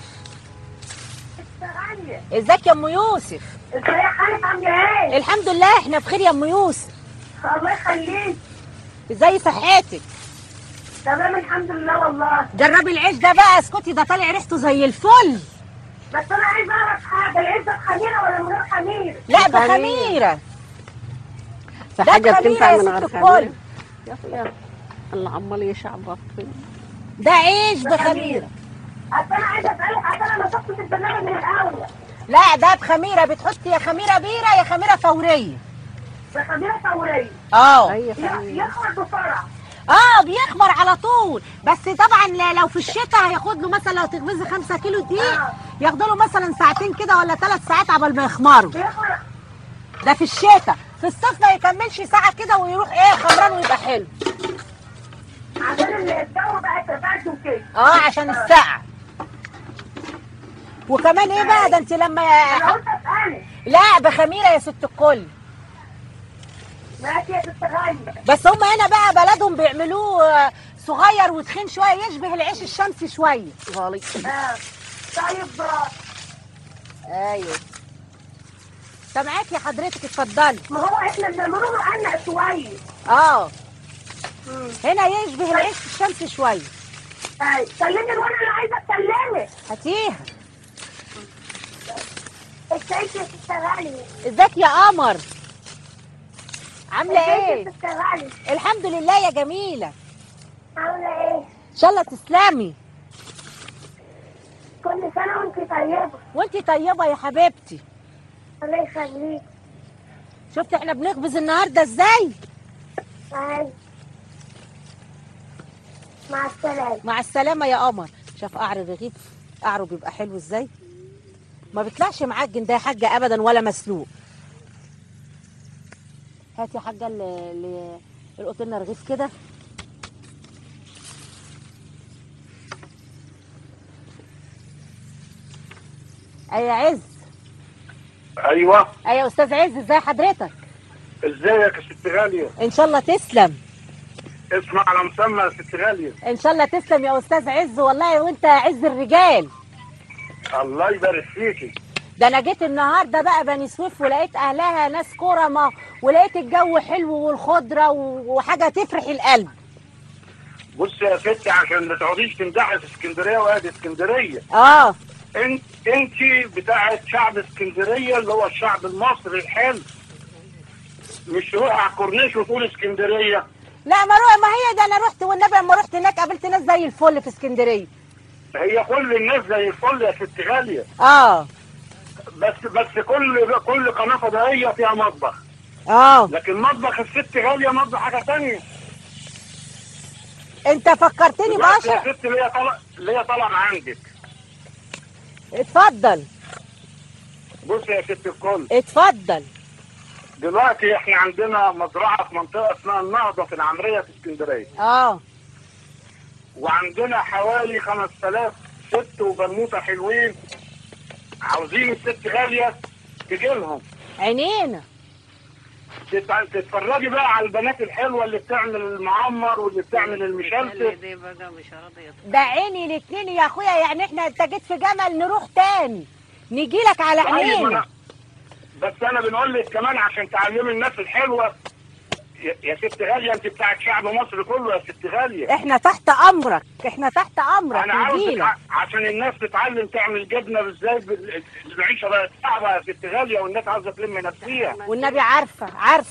ازيك يا ام يوسف؟ ازيك يا حبيبتي عامله ايه؟ الحمد لله احنا بخير يا ام يوسف. الله يخليك. ازاي صحتك؟ تمام الحمد لله والله. جربي العيش ده بقى، اسكتي ده طالع ريحته زي الفل. بس انا عايزه اعرف حاجه، العيش ده بخميره ولا من غير خميره؟ لا بخميره. في حاجه بتنفع من غير خميره؟ يا اخي الله عمال يشعبط فيه. ده عيش بخميره. اصل انا عايزه اسالك عشان انا شفت البرنامج من الاول. لا ده بخميره، بتحطي يا خميره بيره يا خميره فوريه. بخميره فوريه. يخمر بسرعه. بيخمر على طول، بس طبعا لو في الشتاء هياخد له مثلا، لو تخبزي 5 كيلو دقيق ياخد له مثلا ساعتين كده ولا 3 ساعات عبال ما يخمروا. ده في الشتاء، في الصيف ما يكملش ساعه كده ويروح خمران ويبقى حلو. عشان الجو بقى تبرد وكده. عشان السقعه. وكمان ايه بقى ده انت لما انا قلت اسالك. لا بخميره يا ست الكل. ماشي يا ست غاليه. بس هم هنا بقى بلدهم بيعملوه صغير وتخين شويه، يشبه العيش الشمسي شويه. غالي. طيب برافو. ايوه. سامعاك يا حضرتك، اتفضلي. ما هو احنا بنعمله مقنع شويه. هنا يشبه العيش الشمسي شويه. ايوه كلمني الورقه اللي عايزه اتكلمك. هاتيها. ازيك يا ست غاليه؟ ازيك يا قمر؟ عامله ايه؟ ازيك يا ست غاليه؟ الحمد لله يا جميله. عامله ايه؟ ان شاء الله تسلمي. كل سنه وانت طيبه. وانت طيبه يا حبيبتي. الله يخليك. شفت احنا بنخبز النهارده ازاي؟ ايوه. مع السلامه. مع السلامه يا قمر. شاف قعر الرغيف، قعره بيبقى حلو ازاي؟ ما بيطلعش معجن ده يا حاجه ابدا ولا مسلوق. هاتي يا حاجه اللي القط لنا رغيف كده. يا عز. ايوه يا استاذ عز، ازاي حضرتك؟ ازيك يا ست غاليه؟ ان شاء الله تسلم. اسمع على مسمى يا ست غاليه. ان شاء الله تسلم يا استاذ عز والله، وانت عز الرجال. الله يبارك فيكي. ده انا جيت النهارده بقى بني سويف ولقيت اهلها ناس كرمه، ولقيت الجو حلو والخضره وحاجه تفرح القلب. بص يا ستي، عشان ما تقعديش تمدحي في اسكندريه وادي اسكندريه. انت بتاعت شعب اسكندريه اللي هو الشعب المصري الحلو. مش تروح على الكورنيش وتقول اسكندريه. لا ما هي ده، انا رحت والنبي لما رحت هناك قابلت ناس زي الفل في اسكندريه. هي كل الناس زي الفل يا ست غاليه. بس كل قناه فضائيه فيها مطبخ. لكن مطبخ الست غاليه مطبخ حاجه ثانيه. انت فكرتني باشا يا ست ليا طلب عندك. اتفضل. بص يا ست الكل. اتفضل. دلوقتي احنا عندنا مزرعه في منطقه اسمها النهضه في العمريه في اسكندريه. وعندنا حوالي 5000 ست وبنوته حلوين عاوزين الست غاليه تجي لهم. عينينا. تتفرجي بقى على البنات الحلوه اللي بتعمل المعمر واللي بتعمل المشلتت. ده عيني الاثنين يا اخويا، يعني انت جيت في جمل نروح تاني نيجي لك على عينينا. بس انا بنقول لك كمان عشان تعلمي الناس الحلوه يا ست غاليه، انت بتاعت شعب مصر كله يا ست غاليه. احنا تحت امرك، احنا تحت امرك. انا عاوزك عشان الناس تتعلم تعمل جبنه ازاي. المعيشه بقت صعبه يا ست غاليه والناس عاوزه تلم نفسيها. والنبي عارفه.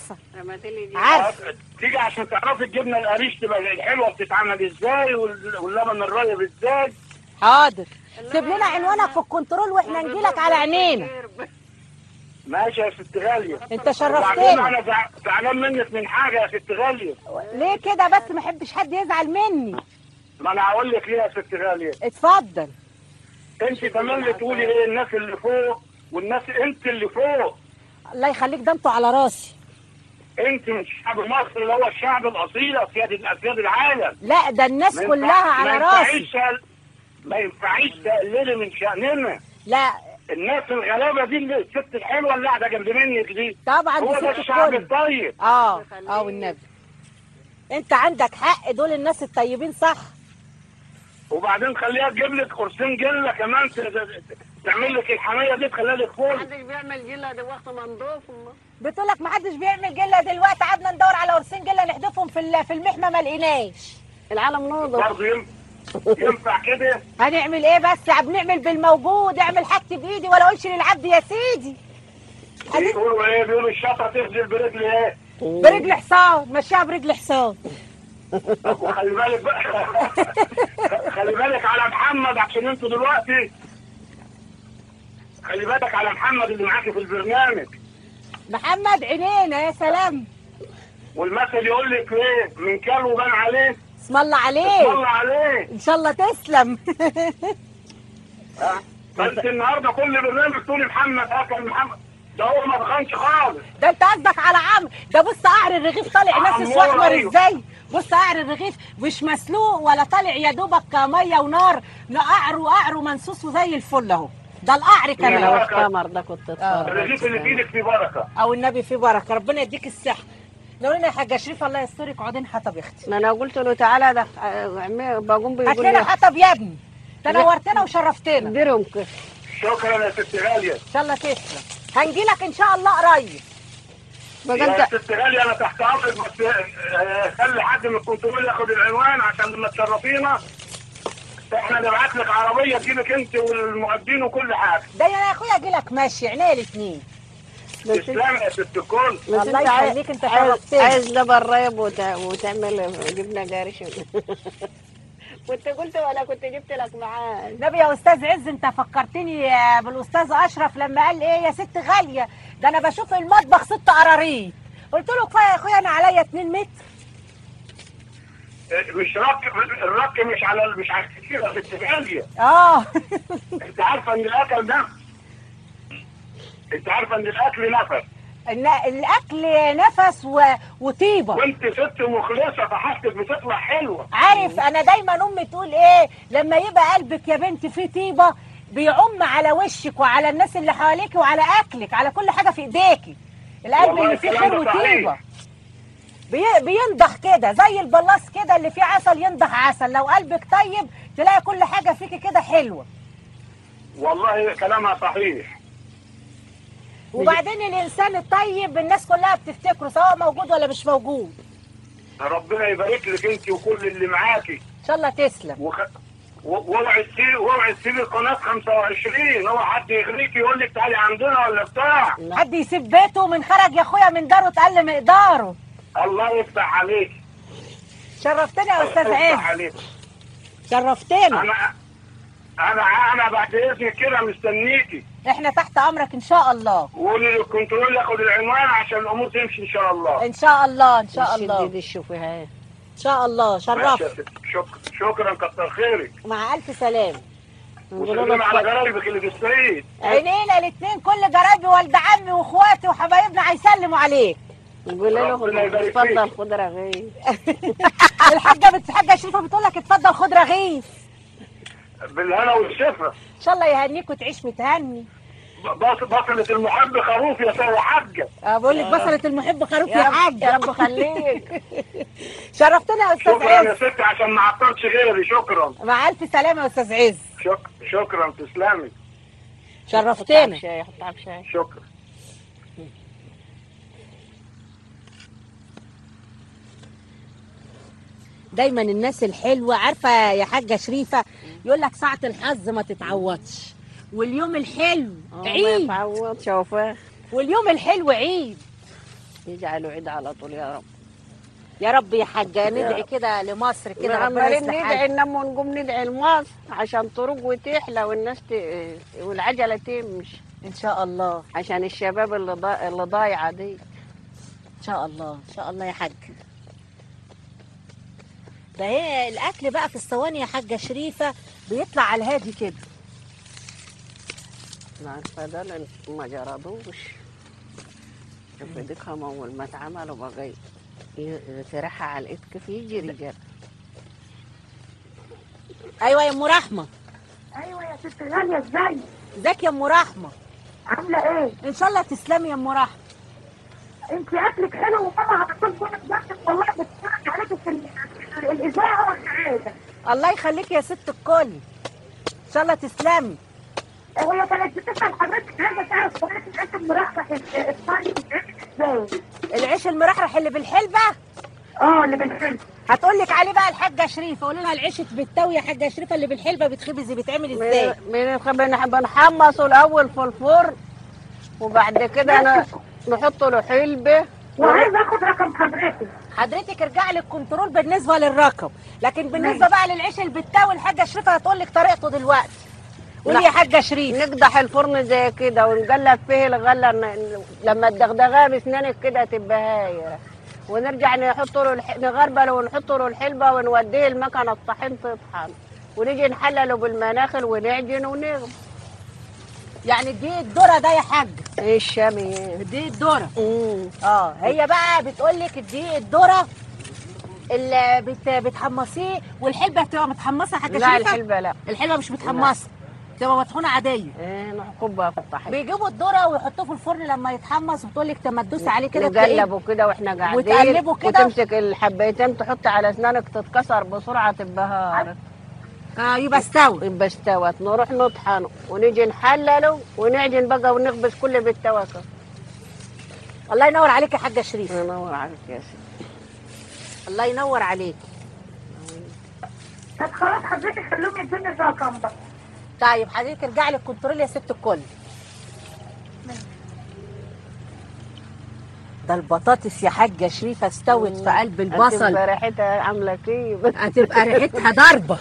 تيجي عشان تعرفي الجبنه القريش تبقى الحلوه بتتعمل ازاي واللبن الرايب ازاي. حاضر، سيب لنا عنوانك في الكنترول واحنا نجي لك على عينينا. ماشي يا ست غاليه. انت شرفتني. وبعدين انا زعلان منك من حاجه يا ست غاليه. ليه كده بس؟ ما احبش حد يزعل مني. ما انا هقول لك ليه يا ست غاليه. اتفضل. انت كمان تقولي ايه؟ الناس اللي فوق والناس انت اللي فوق. الله يخليك، ده انتوا على راسي. انت من شعب مصر اللي هو الشعب الاصيل، اسياد العالم. لا ده الناس كلها على راسي. ما ينفعيش تقللي من شأننا. لا الناس الغلابه دي اللي الست الحلوه اللي قاعده جنب منك دي طبعا هو ده الشعب الطيب. والنبي انت عندك حق، دول الناس الطيبين صح. وبعدين خليها تجيب لك قرصين جله كمان تعمل لك الحمايه دي تخليها لك فول. محدش بيعمل جله دلوقتي منضوف. بتقول لك محدش بيعمل جله دلوقتي، قعدنا ندور على قرصين جله نحدفهم في المحمى ما لقيناش. العالم نوضه برضه ينفع كده؟ هنعمل ايه بس؟ بنعمل بالموجود. اعمل حاجتي بايدي ولا اقولش للعبد يا سيدي. بيقولوا ايه؟ بيقولوا الشطه تنزل برجل ايه؟ برجل حصان. مشيها برجل حصان. خلي بالك بقى خلي بالك على محمد عشان انتوا دلوقتي. خلي بالك على محمد اللي معاكي في البرنامج. محمد عينينا يا سلام. والمثل يقول لك ايه؟ من كل وبان عليه. اسم الله عليه. اسم الله عليه. ان شاء الله تسلم. بس النهارده كل برنامج تقولي محمد اكل محمد، ده هو ما تخنش خالص. ده انت قصدك على عمرو. ده بص قعر الرغيف طالع ناس احمر ازاي. بص قعر الرغيف مش مسلوق ولا طالع يا دوبك ميه ونار، قعره منسوس وزي الفل اهو. ده القعر كمان. لو القمر ده كنت الرغيف اللي في ايدك فيه بركه. او النبي فيه بركه. ربنا يديك الصحه. لو لنا يا حاجه شريفه الله يسترك اقعدين حطب يا اختي. ما انا قلت له تعالى ده بقوم بيقول هات لنا حطب يا ابني. تنورتنا وشرفتنا. ديرهم كده. شكرا يا ست غاليه. ان شاء الله تسلم. هنجي لك ان شاء الله قريب. يا ست غاليه انا تحت امرك، بس خلي حد من الكنترول ياخد العنوان عشان لما تشرفينا احنا نبعت لك عربيه تجيبك انت والمؤدين وكل حاجه. ده يا اخويا اجي لك ماشي عينيا الاثنين. تسلم يا ست الكل. الله يخليك انت شرفتني. عايز لبن رايب وتعمل جبنه جارش. كنت قلت ولا كنت جبت لك معاه. نبي يا استاذ عز انت فكرتني بالاستاذ اشرف لما قال ايه يا ست غاليه، ده انا بشوف المطبخ 6 قراريط. قلت له كفايه يا اخويا انا عليا 2 متر. مش الرك مش على الكتير يا ست غاليه. انت عارفه ان الاكل ده، انت عارفه ان الاكل نفس. الاكل نفس وطيبه. وانت ست مخلصه فحاجتك بتطلع حلوه. عارف انا دايما امي تقول ايه؟ لما يبقى قلبك يا بنت فيه طيبه بيعم على وشك وعلى الناس اللي حواليك وعلى اكلك، على كل حاجه في ايديكي. القلب اللي فيه خير وطيبه بينضح كده زي البلاص كده اللي فيه عسل ينضح عسل. لو قلبك طيب تلاقي كل حاجه فيكي كده حلوه. والله كلامها صحيح. وبعدين الانسان الطيب الناس كلها بتفتكره سواء موجود ولا مش موجود. ربنا يبارك لك انت وكل اللي معاكي. ان شاء الله تسلم. واوعي تسيبي قناه 25. هو حد يغريك يقول لك تعالي عندنا ولا بتاع. حد يسيب بيته من خرج يا اخويا من داره تقل مقداره. الله يفتح عليك. شرفتني يا استاذ عز. شرفتني. انا بعد اذنك كده مستنيكي. احنا تحت امرك ان شاء الله. قولي للكنترول ياخد العنوان عشان الامور تمشي ان شاء الله. ان شاء الله ان شاء الله. دي شوفيها ان شاء الله. شرفت. شكرا كتر خيرك. مع الف سلامه. وسلم على قرايبك اللي في الصعيد. عينينا الاثنين كل قرايبي والد عمي واخواتي وحبايبنا هيسلموا عليك. قول له اتفضل خد رغيف. الحاجه شريفه بتقول لك اتفضل خد رغيف. بالهنا والشفا. ان شاء الله يهنيك وتعيش متهني. بصلة المحب خروف يا سيدي حاجه. بقول لك بصلة المحب خروف يا حاجه. يا رب خليك. شرفتنا يا استاذ عز. شكرا يا ستي عشان ما عطلتش غيري. شكرا. مع الف سلامه يا استاذ عز. شكرا تسلمي. شرفتنا. شكرا. دايما الناس الحلوه عارفه يا حاجه شريفه يقول لك ساعه الحظ ما تتعوضش، واليوم الحلو عيد. ما يتعوضش. واليوم الحلو عيد. يجعله عيد على طول يا رب. يا رب يا حاجه ندعي كده لمصر كده، ربنا عمالين يصلح ندعي حالها. ننام ونقوم ندعي لمصر عشان طرق وتحلى والناس والعجله تمشي ان شاء الله، عشان الشباب اللي ضايعه دي. ان شاء الله ان شاء الله يا حاج. ده هي الاكل بقى في الصواني يا حاجه شريفه بيطلع على الهادي كده. لا عارفه ده لأن ما جربوش. شوف ديكهم اول ما اتعملوا بقى يترحى على الايد كيف يجي رجال. ايوه يا ام رحمه. ايوه يا ست غاليه، ازاي؟ ازيك يا ام رحمه؟ عامله ايه؟ ان شاء الله تسلمي يا ام رحمه. انت اكلك حلو وماما هتكون جوه بنفسك، والله بتتفرج عليكي في الاذاعه والسعاده. الله يخليك يا ست الكل، ان شاء الله تسلمي. هي كانت بتسال حضرتك عايزه تعرف طريقه العيش المرحرح الصيني ازاي؟ العيش المرحرح اللي بالحلبه؟ اللي بالحلبه. هتقول لك عليه بقى الحاجه شريفه. قولي لها العيش بالتوي يا حاجه شريفه اللي بالحلبه بيتخبز بيتعمل ازاي؟ بنحمصه الاول في الفرن وبعد كده نحط له حلبه. وعايزه اخد رقم حضرتك ارجعي للكنترول بالنسبه للرقم، لكن بالنسبه بقى للعيش البتاوي الحاجه شريفه هتقول لك طريقته دلوقتي. قولي يا حاجه شريف. نقدح الفرن زي كده ونقلب فيه الغله لما تدغدغها باسنانك كده تبقى هايره، ونرجع نحط له نغربله ونحط له الحلبه ونوديه المكنه الطحين تطحن، ونيجي نحلله بالمناخل ونعجن ونغم. يعني دي الذره ده يا حاج؟ ايه الشامي؟ دي الذره. هي بقى بتقول لك دي الذره اللي بتحمصيه، والحلبه بتبقى متحمصه حاجه شريفه؟ لا الحلبه لا، الحلبه مش متحمصه، بتبقى مطحونه عاديه. نحكبها في الطحين. بيجيبوا الذره ويحطوه في الفرن لما يتحمص، وتقول لك لما تدوسي عليه كده نقلبه كده واحنا قاعدين وتقلبه كده وتمسك الحبيتين تحط على اسنانك تتكسر بسرعه تبقى هارت. يبقى استوى. يبقى استوت، نروح نطحنه ونيجي نحلله ونعجن بقى ونخبز كله بالتوكل. الله ينور عليك يا حاجه شريف. الله ينور عليك يا سيدي. الله ينور عليك. طب خلاص حضرتك خلوهم يدوني الرقم ده. طيب حضرتك ارجعي للكنترول يا ست الكل. ده البطاطس يا حاجه شريفه استوت في قلب البصل. هتبقى ريحتها عامله كيف؟ هتبقى ريحتها ضربه.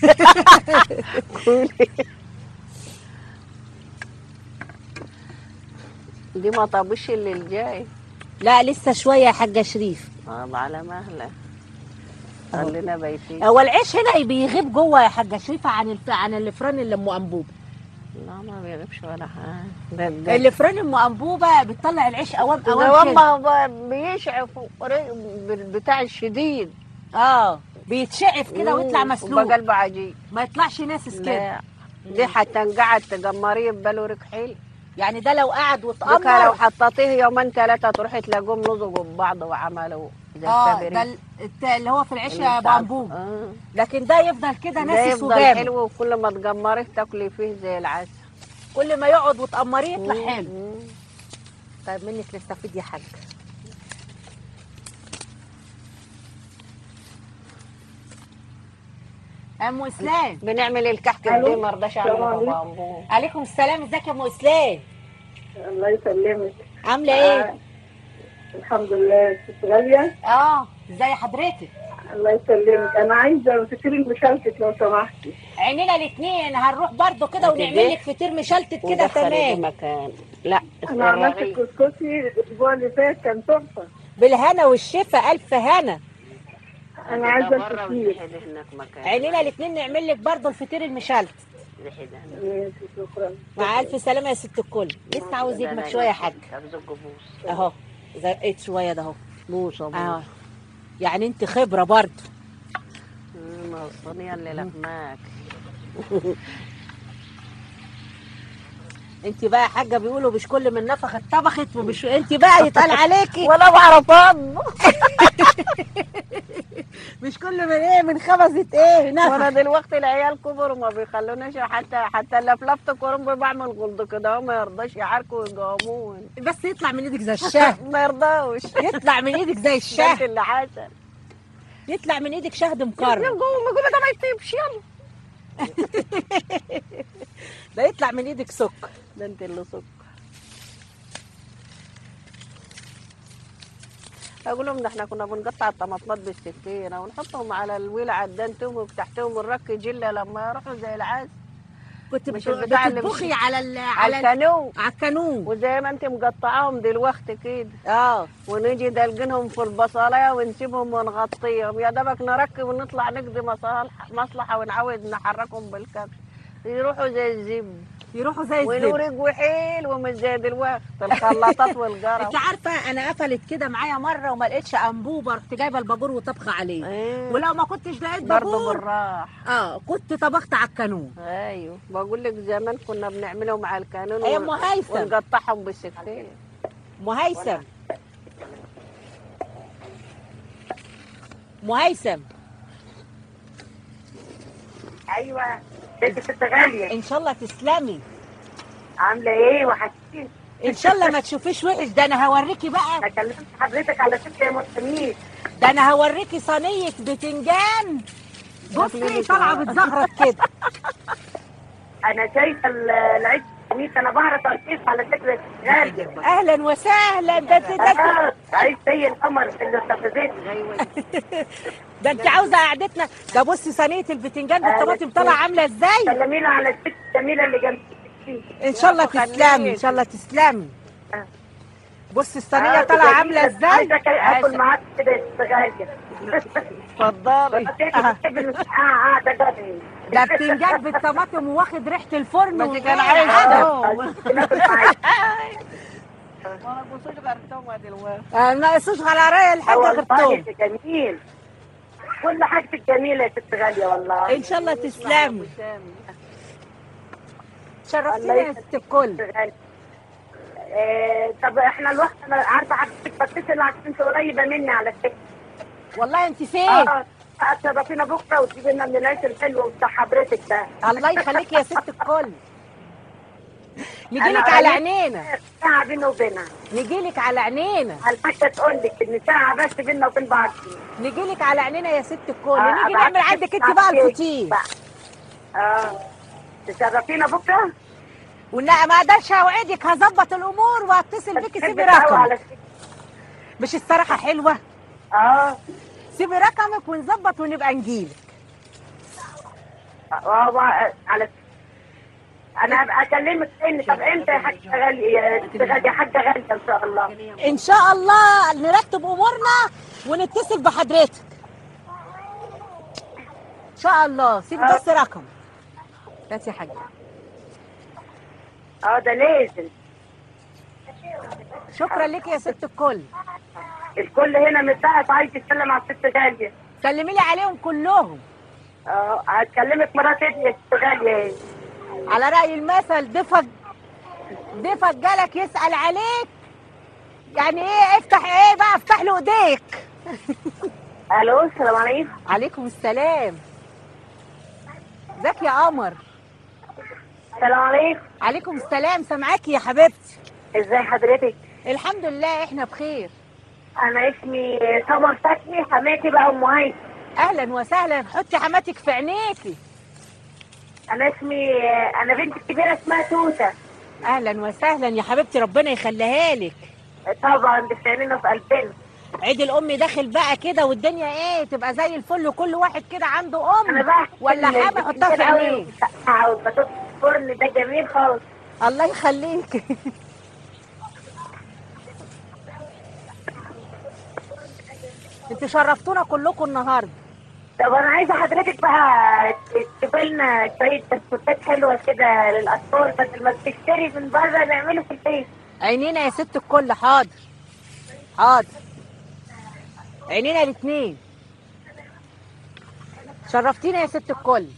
دي ما طابش اللي الجاي. لا لسه شويه يا حاجه شريف. على مهله. خلينا بايتين. هو العيش هنا بيغيب جوه يا حاجه شريفه عن الفران اللي ام انبوبه. لا ما بيغيبش ولا حاجه. الفران ام انبوبه بتطلع العيش اوام كده. ما بيشعف بتاع الشديد. بيتشعف كده ويطلع مسلوق. بقلب عجيب. ما يطلعش ناسس كده. دي حتى انقعد تجمريه بباله ريق حلو. يعني ده لو قعد واتأمر لو حطيتيه يومين ثلاثه تروحي تلاقوهم نضجوا ببعض وعملوا زي الكبريت. ده اللي هو في العيش ابو انبوب. لكن ده يفضل كده ناسس وجامد. ده يفضل حلو، وكل ما تجمريه تاكلي فيه زي العسل. كل ما يقعد وتقمريه يطلع حلو. طيب منك نستفيد يا حاج. ام اسلام بنعمل الكحك دي ما رضاش اعمله. عليكم السلام، ازيك يا ام اسلام؟ الله يسلمك. عامله ايه؟ الحمد لله. ست غاليه. ازي حضرتك؟ الله يسلمك. انا عايزه فطير المشلتت لو سمحتي. عينينا الاثنين، هنروح برضو كده ونعمل لك فطير مشلتت كده تمام. مكان. لا انا عملت الكسكسي الاسبوع اللي فات كان تحفه. بالهنا والشفا، الف هنا. انا عايزه الفطير. عينينا الاثنين نعمل لك برضو الفطير المشلتت. شكرا. مع الف سلامه يا ست الكل. لسه عاوز يجمك شويه يا حاج. اهو زقيت شويه ده اهو. بوصه يعني انت خبره برضو. الصينيه اللي لحماك. انت بقى يا حاجه بيقولوا مش كل من نفخ اتطبخت، ومش انت بقى يتقال عليكي ولا بعرف اطبخ. مش كل من خبزت نفخ. وانا دلوقتي العيال كبروا ما بيخلوناش حتى لفلفت كرنب بعمل غلط كده وما يرضاش يعاركوا ويقاومون. بس يطلع من ايدك زي الشهد. ما يرضاوش. يطلع من ايدك زي الشهد. اللي حسن يطلع من ايدك شهد مكرر. يقوم يقول ده ما يطيبش يلا. ده يطلع من ايدك سكر. ده انت اللي سكر. اقول لهم ده احنا كنا بنقطع الطماطمات بالسكينه ونحطهم على الولع الدنتم وتحتهم الرك جله لما يروحوا زي العسل. كنت مش البتاع اللي بتطبخي على الكانو. على الكانو وزي ما انت مقطعاهم دلوقتي كده. ونيجي دلقنهم في البصلايه ونسيبهم ونغطيهم يا دوبك نركب ونطلع نقضي مصلحه ونعود نحركهم بالكبش يروحوا زي الزبد. يروحوا زي الزبد ونورق وحيل ومش زي دلوقتي الخلاطات والجرس. انت عارفه انا قفلت كده معايا مره وما لقيتش انبوبه، رحت جايبه البابور وطبخه عليه. ولو ما كنتش لقيت بابور برضه بالراح كنت طبخت على الكانون. ايوه بقول لك زمان كنا بنعملهم على الكانون يا ام هيثم ونقطعهم بالسكين. ام هيثم ام هيثم ايوه انت ست غاليه. ان شاء الله تسلمي. عامله ايه؟ وحشتيني. ان شاء الله ما تشوفيش وحش. ده انا هوريكي بقى. انا كلمت حضرتك على فكره يا مستميت. ده انا هوريكي صينيه بتنجان. بصي طالعه بتزغرط كده. انا شايفه العيش ميت. انا بعرف اركز على فكره غاليه. اهلا وسهلا. ده عيش زي القمر اللي استفزتني. ده انت عاوزه قعدتنا. ده بصي صينيه البتنجان بالطماطم طالعه عامله ازاي. سلمينا على الست الجميله اللي جنبك. ان شاء الله تسلمي. ان شاء الله تسلمي. بصي الصينيه طالعه عامله ازاي. عايزه اكل معاك كده يا ست غاليه. اتفضلي. ده بتنجان بالطماطم واخد ريحه الفرن. بس كان عايز ما نقصوش غير تومه دلوقتي. ما نقصوش على راي الحاجه غير توم. جميل. كل حاجتك جميله يا ست غاليه والله. ان شاء الله تسلمي. شرفتينا يا ست الكل. طب احنا الوقت انا عارفه حضرتك بتصل عشان انت قريبه مني على فكره. والله انت فين؟ تشرفينا بكره وتجيبي لنا من العيش الحلو بتاع حضرتك ده. الله يخليكي يا ست الكل. نجيلك على عينينا. ساعه بينا وبينها. نجيلك على عينينا. الحاجه تقول لك ان ساعه بس بينا وبين بعض. نجيلك على عينينا يا ست الكل. نيجي نعمل عندك انت بقى الفطير. تشرفينا بكره. ولا ما اقدرش اوعدك. هظبط الامور واتصل بيكي. سيبي رقم. مش الصراحه حلوه؟ سيبي رقمك ونظبط ونبقى نجيلك. على انا هبقى اكلمك تاني. طب امتى يا حاجه غاليه يا حاجه غاليه ان شاء الله؟ ان شاء الله نرتب امورنا ونتصل بحضرتك ان شاء الله. سيبي بس رقم. بس يا حاجه. ده لازم. شكرا لك يا ست الكل. الكل هنا متسقف عايز يتكلم على الست غاليه. سلمي لي عليهم كلهم. هتكلمك مرات ابني يا ست غاليه. على رأي المثل ضيفك جالك يسأل عليك. يعني ايه افتح ايه بقى؟ افتح له ايديك. الو السلام عليكم. عليكم السلام. ازيك يا قمر؟ السلام عليكم. عليكم السلام. سامعاكي يا حبيبتي. ازاي حضرتك؟ الحمد لله احنا بخير. انا اسمي سمر فتحي. حماتي بقى ام هيثم. اهلا وسهلا. حطي حماتك في عينيكي. انا بنتي الكبيره اسمها توته. اهلا وسهلا يا حبيبتي. ربنا يخليها لك. طبعا بتعملنا في قلبنا. عيد الام داخل بقى كده والدنيا ايه تبقى زي الفل وكل واحد كده عنده ام. انا بقى ولا حاجه حطها في عينيه. والبطاطس الفرن ده جميل خالص. الله يخليك. انتوا شرفتونا كلكم النهارده. طب انا عايزه حضرتك بقى تجيبي لنا شويه بسكوتات حلوه كده للاطفال بدل ما بتشتري من بره نعمله في البيت. عينينا يا ست الكل. حاضر حاضر. عينينا الاثنين. شرفتينا يا ست الكل.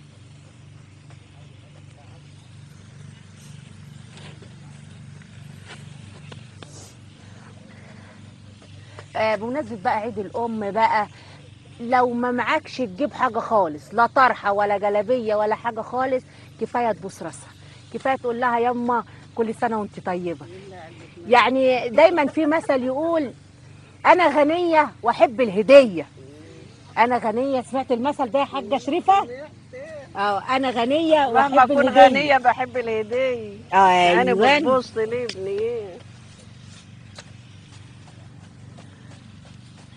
بمناسبة بقى عيد الأم بقى، لو ما معكش تجيب حاجة خالص، لا طرحة ولا جلابية ولا حاجة خالص، كفاية تبوس راسها، كفاية تقول لها يما كل سنة وانت طيبة. يعني دايما في مثل يقول أنا غنية وأحب الهدية. أنا غنية. سمعت المثل ده يا حاجة شريفة؟ أنا غنية وأحب الهدية. لما أكون غنية بحب الهدية. أيوة. أنا بتبص لابني.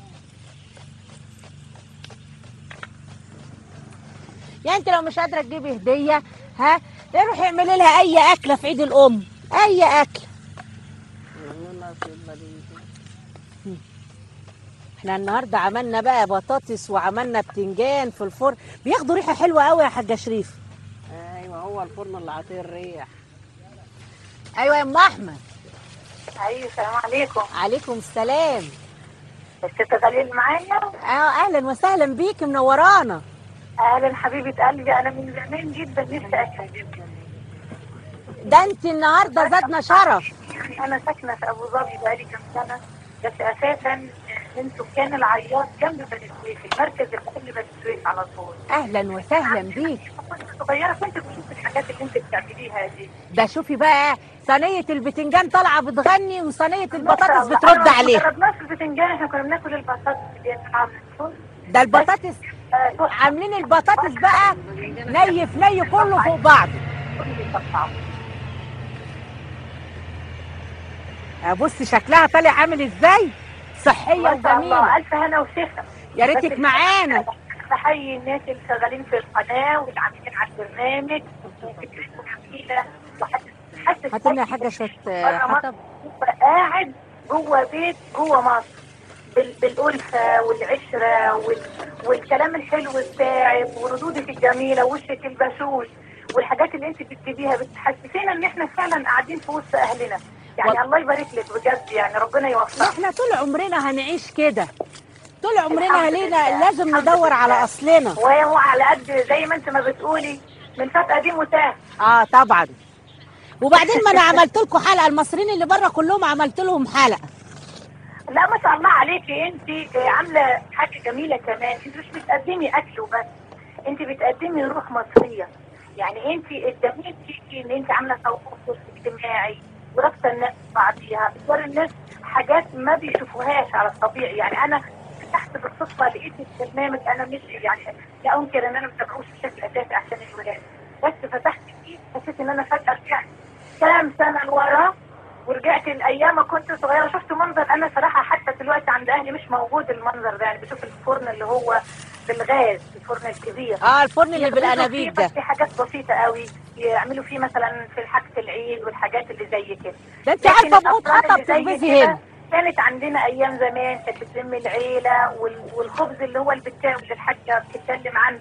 يعني انت لو مش قادره تجيبي هديه روحي اعملي لها اي اكله في عيد الام، اي اكله. احنا النهارده عملنا بقى بطاطس وعملنا بتنجان في الفرن، بياخدوا ريحه حلوه قوي يا حاجه شريف. ايوه هو الفرن اللي عطيه الريح. ايوه يا ام احمد. ايوه السلام عليكم. عليكم السلام. الست غليل معايا؟ اهلا وسهلا بيك، منورانا. اهلا حبيبه قلبي، انا من زمان جدا نفسي اكل. ده انت النهارده زادنا شرف. انا ساكنه في ابو ظبي بقالي كام سنه، بس اساسا من سكان العياط جنب بني سويف، المركز الكل بني سويف على طول. اهلا وسهلا بيك. كنت صغيره كنت بشوف الحاجات اللي انت بتعمليها دي. ده شوفي بقى صينيه البتنجان طالعه بتغني وصينيه البطاطس بترد عليه. ما جربناش البتنجان، احنا كنا بناكل البطاطس اللي هي ده البطاطس عاملين البطاطس بقى ني في ني كله فوق بعضه. بصي شكلها طالع عامل ازاي، صحيه وجميله. الف هنا وشفا. يا ريتك معانا. بحيي الناس اللي شغالين في القناه واللي عاملين على البرنامج وفكرتهم جميله. هات لنا حاجه شويه حطب. قاعد جوه بيت جوه مصر بالألفة والعشرة والكلام الحلو بتاعك وردودك الجميلة ووشك البشوش والحاجات اللي انت بتكتبيها بتحسسينا ان احنا فعلا قاعدين في وسط اهلنا. يعني الله يبارك لك بجد، يعني ربنا يوفقك. احنا طول عمرنا هنعيش كده، طول عمرنا لازم ندور على اصلنا. وهو على قد زي ما انت ما بتقولي من فات قديم وتاه. طبعا. وبعدين ما انا عملت لكم حلقه، المصريين اللي بره كلهم عملت لهم حلقه. لا ما شاء الله عليكي، انت عامله حاجه جميله كمان. انت مش بتقدمي اكل وبس، انت بتقدمي روح مصريه. يعني انت الجميل فيكي ان انت عامله تواصل اجتماعي ورابطه الناس ببعضيها، بتوري الناس حاجات ما بيشوفوهاش على الطبيعي. يعني انا فتحت بالصدفه لقيت البرنامج، انا مش يعني لا انكر ان انا ما بتابعوش بشكل اساسي عشان الولاد، بس فتحت فيه حسيت ان انا فجاه رجعت كام سنه لورا ورجعت الايام ما كنت صغيره. شفت منظر انا صراحه حتى دلوقتي عند اهلي مش موجود المنظر ده. يعني بشوف الفرن اللي هو بالغاز، الفرن الكبير. الفرن اللي بالانابيب ده. في حاجات بسيطه قوي يعملوا فيه مثلا في حاجه العيد والحاجات اللي زي كده. ده انت عارفه بقوت حطب تخبزي هنا. كانت عندنا ايام زمان كانت بتلم العيله والخبز اللي هو البتاع اللي الحاجه بتتكلم عنه.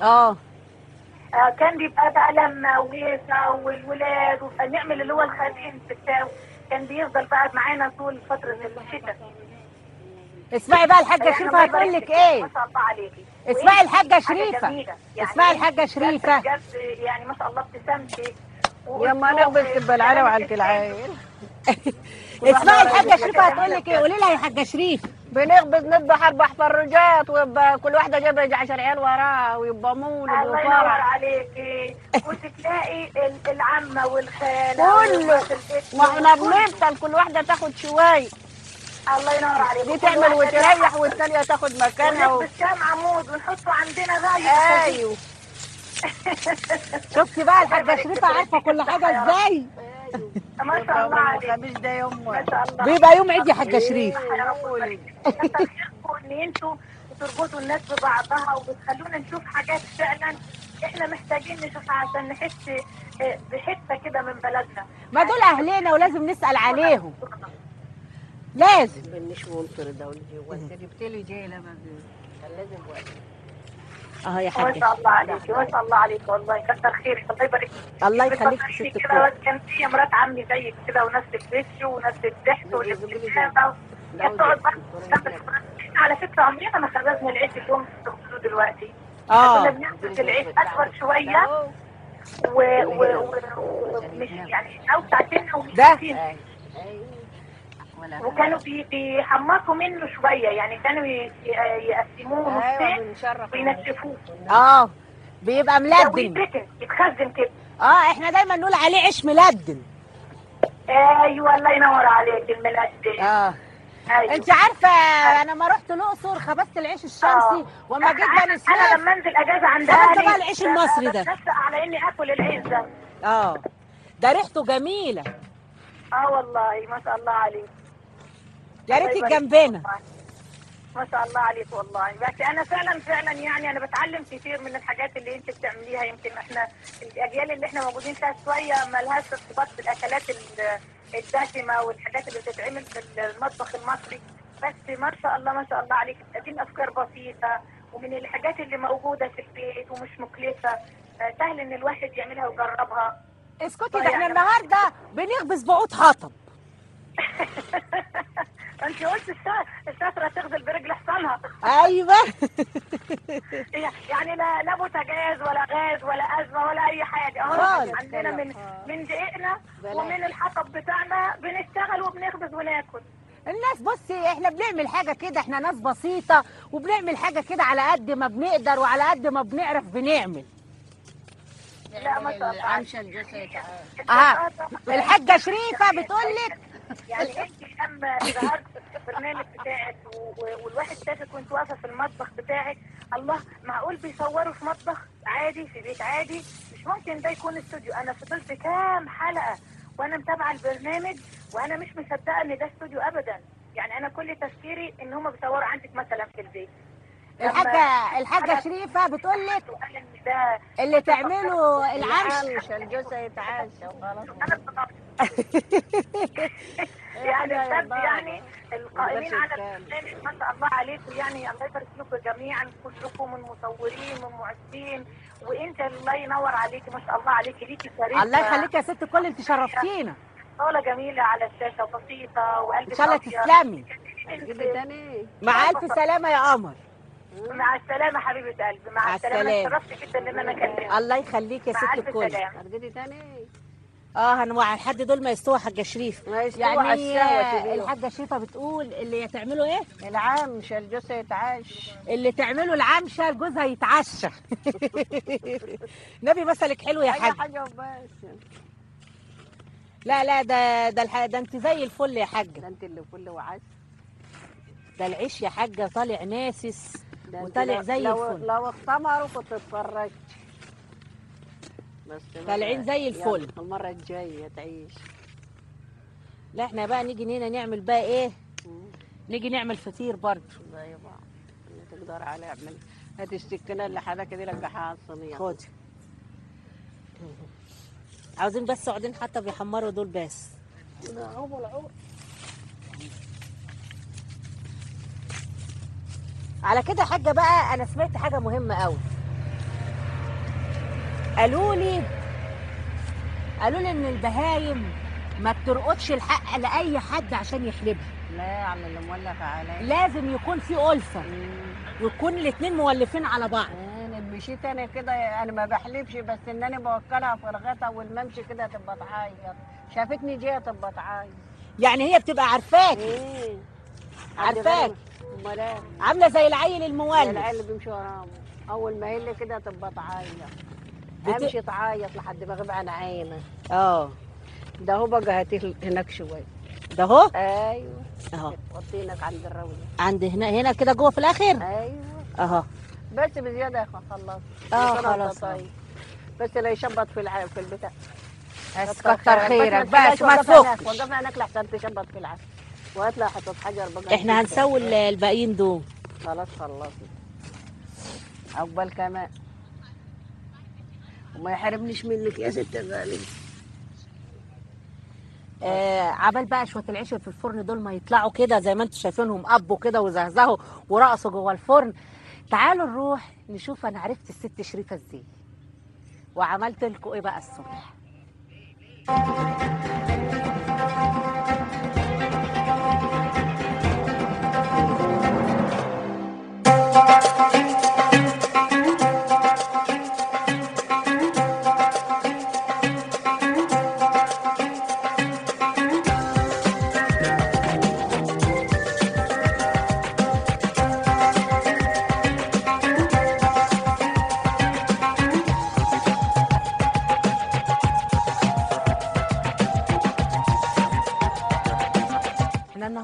كان بيبقى بقى لما وهيصه والولاد ونعمل اللي هو الخزين بتاعه، كان بيفضل بقى معانا طول فتره الشتاء. اسمعي بقى الحاجه شريفه هتقول لك ايه. ما شاء الله عليكي. اسمعي الحاجه شريفه. يعني اسمعي الحاجه شريفه. بجد يعني ما شاء الله ابتسامتك. يما نخبز تبقى العيله وعلى العيل. اسمعي الحاجه شريفه هتقول لك ايه. قولي لها يا حاجه شريفه. بنخبز نذبح 4 فروجات ويبقى كل واحده جايبه 10 عيال وراها ويبقى مولد وفرح. الله ينور عليكي. وتلاقي العمه والخاله كله. ما احنا بنفطر كل واحده تاخد شويه. الله ينور عليك. دي تعمل وتريح والثانيه تاخد مكانها. ونلبس كام عمود ونحطه عندنا رايح. ايوه. شفتي بقى الحاجه شريفه عارفه كل حاجه ازاي. ما شاء الله عليك. الخميس ده يوم ما شاء الله. بيبقى يوم عيد يا حاجه شريف. يا رب يبارك فيكم ان انتوا بتربطوا الناس ببعضها وبتخلونا نشوف حاجات فعلا احنا محتاجين نشوفها عشان نحس بحته كده من بلدنا. ما دول اهلنا ولازم نسال عليهم. لازم. مش منطر ده وانت جبت لي جيله ما كان لازم وقت. يا حاجه. ما شاء الله عليكي، ما شاء الله عليكي، والله كتر خيرك. الله يبارك فيك. الله يخليك يا ست الكل. كان في مرات عمي زيك كده ونفس الوش ونفس الضحك والابتسامه. كانت تقعد على فكره عمرنا ما خبزنا العيش اليوم بتاخدوه دلوقتي. كنا بنعمل العيش اكبر شويه ومش يعني اوسع سنه ومش كتير. وكانوا بيحمصوا منه شويه، يعني كانوا يقسموه نصين وينشفوه. بيبقى ملدن. يتخزن كده. احنا دايما نقول عليه عيش ملدن. ايوه الله ينور عليك الملدن. أيوة. انت عارفه انا ما رحت الاقصر خبزت العيش الشمسي وما جيت بني سويف. انا لما انزل اجازه عند اهلي بقى العيش المصري ده بتنسق على اني اكل العيش ده. ده ريحته جميله. والله ما شاء الله عليك. يا ريتك جنبنا. ما شاء الله عليك والله. بس انا فعلا يعني انا بتعلم كتير من الحاجات اللي انت بتعمليها. يمكن احنا الاجيال اللي احنا موجودين فيها شويه ما لهاش ارتباط بالاكلات الدسمه والحاجات اللي بتتعمل في المطبخ المصري. بس ما شاء الله عليك بتقدم افكار بسيطه ومن الحاجات اللي موجوده في البيت ومش مكلفه، سهل ان الواحد يعملها ويجربها. اسكتي، ده احنا النهارده بنخبز بعود حطب. انت قلت الشاطره تغزل برجل حصانها. ايوه. يعني لا بوتاجاز ولا غاز ولا ازمه ولا اي حاجه. عندنا من دقيقنا ومن الحطب بتاعنا بنشتغل وبنخبز وناكل. الناس بصي، احنا بنعمل حاجه كده، احنا ناس بسيطه وبنعمل حاجه كده على قد ما بنقدر وعلى قد ما بنعرف بنعمل. لا ما شاء الله. عمشه الجسد. الحاجه شريفه بتقول لك يعني انت لما ظهرت في البرنامج بتاعك والواحد شافك وانت واقفه في المطبخ بتاعك، الله، معقول بيصوروا في مطبخ عادي في بيت عادي؟ مش ممكن ده يكون استوديو. انا فضلت كام حلقه وانا متابعه البرنامج وانا مش مصدقه ان ده استوديو ابدا. يعني انا كل تفكيري ان هم بيصوروا عندك مثلا في البيت. الحاجه شريفه بتقول لك اللي تعمله العمش الجثه يتعشى وخلاص. يعني القائمين على البرنامج ما شاء الله عليكم، يعني الله يبارك لكم جميعا كلكم، من مصورين من معدين، وانت الله ينور عليكي ما شاء الله عليكي، ليكي كاريزما. الله يخليكي يا ست الكل، انت شرفتينا. صوره جميله على الشاشه وبسيطه وقلبك ان شاء الله تسلمي. مع الف سلامه يا قمر. مع السلامه حبيبه قلبي. مع السلامه. اتشرفت جدا ان انا كلمتك. الله يخليكي يا ست الكل. هتجيبي تاني؟ هنوع لحد دول ما يستوى حاجه شريف. يعني الحاجه شريفه بتقول اللي تعملوا ايه؟ العمشه الجوزه يتعاش. اللي تعملوا العمشه جوزها يتعشى. نبي مثلك حلو يا حاج. حاجه وبس. لا ده انت زي الفل يا حاجه. ده انت اللي فل وعسل. ده العيش يا حاجه طالع ناسس وطالع زي الفل. لو اختمروا كنت اتفرجت. بس طالعين زي الفل. المره الجايه تعيش. لا احنا بقى نيجي هنا نعمل بقى ايه؟ نيجي نعمل فطير برضه زي بعض اللي تقدر عليه. اعمل. هاتي السكينه اللي حضرتك دي رجعها على الصينيه. خدي. عاوزين بس عودين حتى بيحمروا دول بس. على كده يا حاجه بقى، انا سمعت حاجه مهمه قوي. قالوا لي ان البهايم ما بترقدش الحق لاي حد عشان يحلبها. لا على اللي مولف عليه. لازم يكون في ألفة ويكون الاثنين مولفين على بعض. انا مشيت انا كده، انا ما بحلبش، بس انني بوكلها في الغطا والممشي كده تبقى تعيط. شافتني جايه تبقى تعيط. يعني هي بتبقى عارفاك. عارفاك. عامله زي العيل المولد. العيل اللي بيمشي وراهم اول ما هي كده تبقى تعيط. امشي تعيط لحد ما اغيب عن عينه. ده هو بقى هاتيه هناك شويه. ده هو؟ ايوه اهو. وطينك عند الروضه. عند هنا كده جوه في الاخر؟ ايوه اهو. بس بزياده يا خلاص. خلاص. طيب. بس لا يشبط في البتاع. بس كتر خيرك بس ما تفكش. وقفنا هناك لحسن تشبط في العسل. وهات حته حجر بقى. احنا هنسوي الباقيين دول. خلاص خلصنا. عقبال كمان. وما يحرمنيش منك يا ست الغالي. عبال بقى شويه العيش في الفرن دول ما يطلعوا كده زي ما انتم شايفينهم قبوا كده وزهزهوا ورقصوا جوه الفرن. تعالوا نروح نشوف انا عرفت الست شريفه ازاي وعملت لكم ايه بقى الصبح.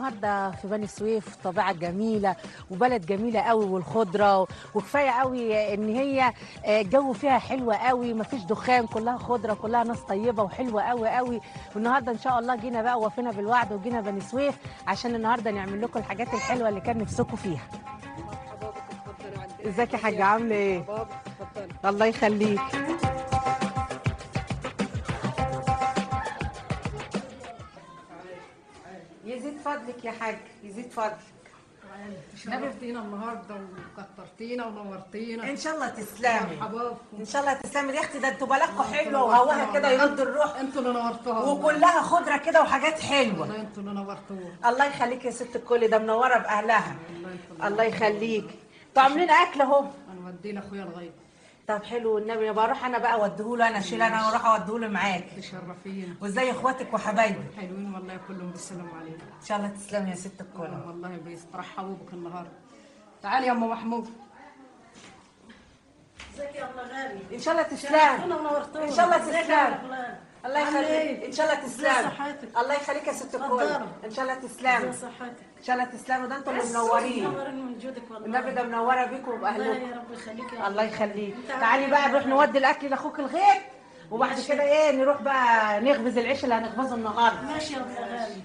النهارده في بني سويف، طبيعه جميله وبلد جميله قوي والخضره، وكفايه قوي ان هي الجو فيها حلوه قوي، مفيش دخان، كلها خضره، كلها ناس طيبه وحلوه قوي قوي. والنهارده ان شاء الله جينا بقى ووفينا بالوعد وجينا بني سويف عشان النهارده نعمل لكم الحاجات الحلوه اللي كان نفسكم فيها. ازيك يا حاجه، عامله ايه؟ الله يخليك. يزيد فضلك يا حاج، يزيد فضلك. شرفتينا النهارده وكترتينا ونورتينا. ان شاء الله تسلمي. مرحبا. ان شاء الله تسلمي يا اختي، ده انتوا بلدكم حلوه وهواها كده يرد الروح. انتوا اللي نورتوها وكلها خضره كده وحاجات حلوه. والله انتوا اللي نورتوها. الله يخليك يا ست الكل، ده منوره باهلها. الله يخليك. انتوا عاملين اكل اهو. هنوديه لاخويا الغيب. طب حلو والنبي، بروح انا بقى اوديهوله، انا اشيل انا واروح اوديهوله معاك. تشرفينا. وازاي اخواتك وحبايبك؟ حلوين والله، كلهم بالسلام عليكم. ان شاء الله تسلمي يا ست الكل. والله بيرحبوا بك النهارده. تعالي يا ام محمود. ازيك يا ام غالي؟ ان شاء الله تسلمي. ان شاء الله تسلمي. الله يخليك. ان شاء الله تسلمي. الله يخليك يا ست الكل. ان شاء الله تسلمي. ان شاء الله تسلمي، ده انتوا اللي منورين. منورين من وجودك والله. النبي ده منوره بيكم وباهلكم. الله يا رب يخليك يا الله يخليك. تعالي بقى نروح نودي الاكل لاخوك الغيب، وبعد كده ايه نروح بقى نخبز العيش اللي هنخبزه النهارده. ماشي يا ام غالي.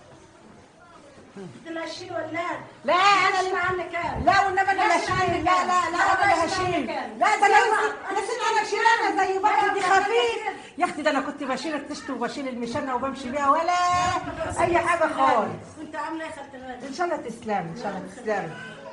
انت اللي هشيل ولا لا انا اللي عنك كام؟ لا والنبي انا اللي هشيل. لا انا اللي هشيل. لا ده انا اشيل انا زي بكر، دي خفيف يا اختي، ده انا كنت بشيل التشت وبشيل المشنه وبمشي بيها ولا اي حاجه خالص. وانت عامله ايه يا خالتي الغالي؟ ان شاء الله تسلمي. ان شاء الله تسلمي.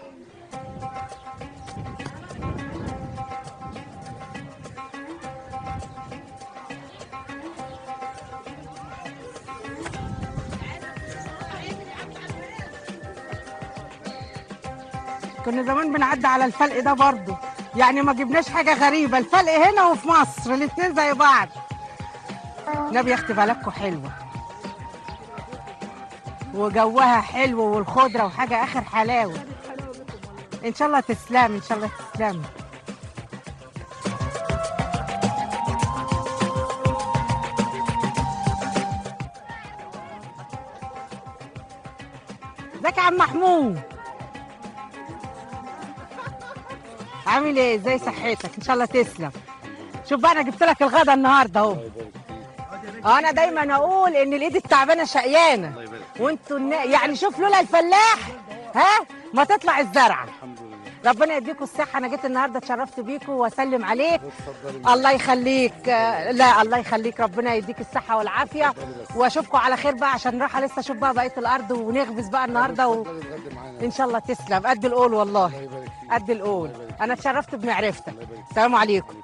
كنا زمان بنعدي على الفلق ده برضه، يعني ما جبناش حاجه غريبه، الفلق هنا وفي مصر الاثنين زي بعض. نبي يا اختي بلدكم حلوه وجوها حلو والخضره وحاجه اخر حلاوه. ان شاء الله تسلمي. ان شاء الله تسلمي. ازيك يا عم محمود، عامل ايه؟ ازاي صحتك؟ ان شاء الله تسلم. شوف بقى انا جبت لك الغدا النهارده اهو. انا دايما اقول ان الايد التعبانه شقيانه، وانتوا يعني شوف لولا الفلاح ما تطلع الزرعه. ربنا يديكم الصحه. انا جيت النهارده اتشرفت بيكم واسلم عليك. الله يخليك. لا الله يخليك، ربنا يديك الصحه والعافيه، واشوفكم على خير بقى عشان رايحه لسه اشوف بقى بقيه الارض ونخبز بقى النهارده ان شاء الله تسلم. قد القول والله، قد القول. انا اتشرفت بمعرفتك. السلام عليكم.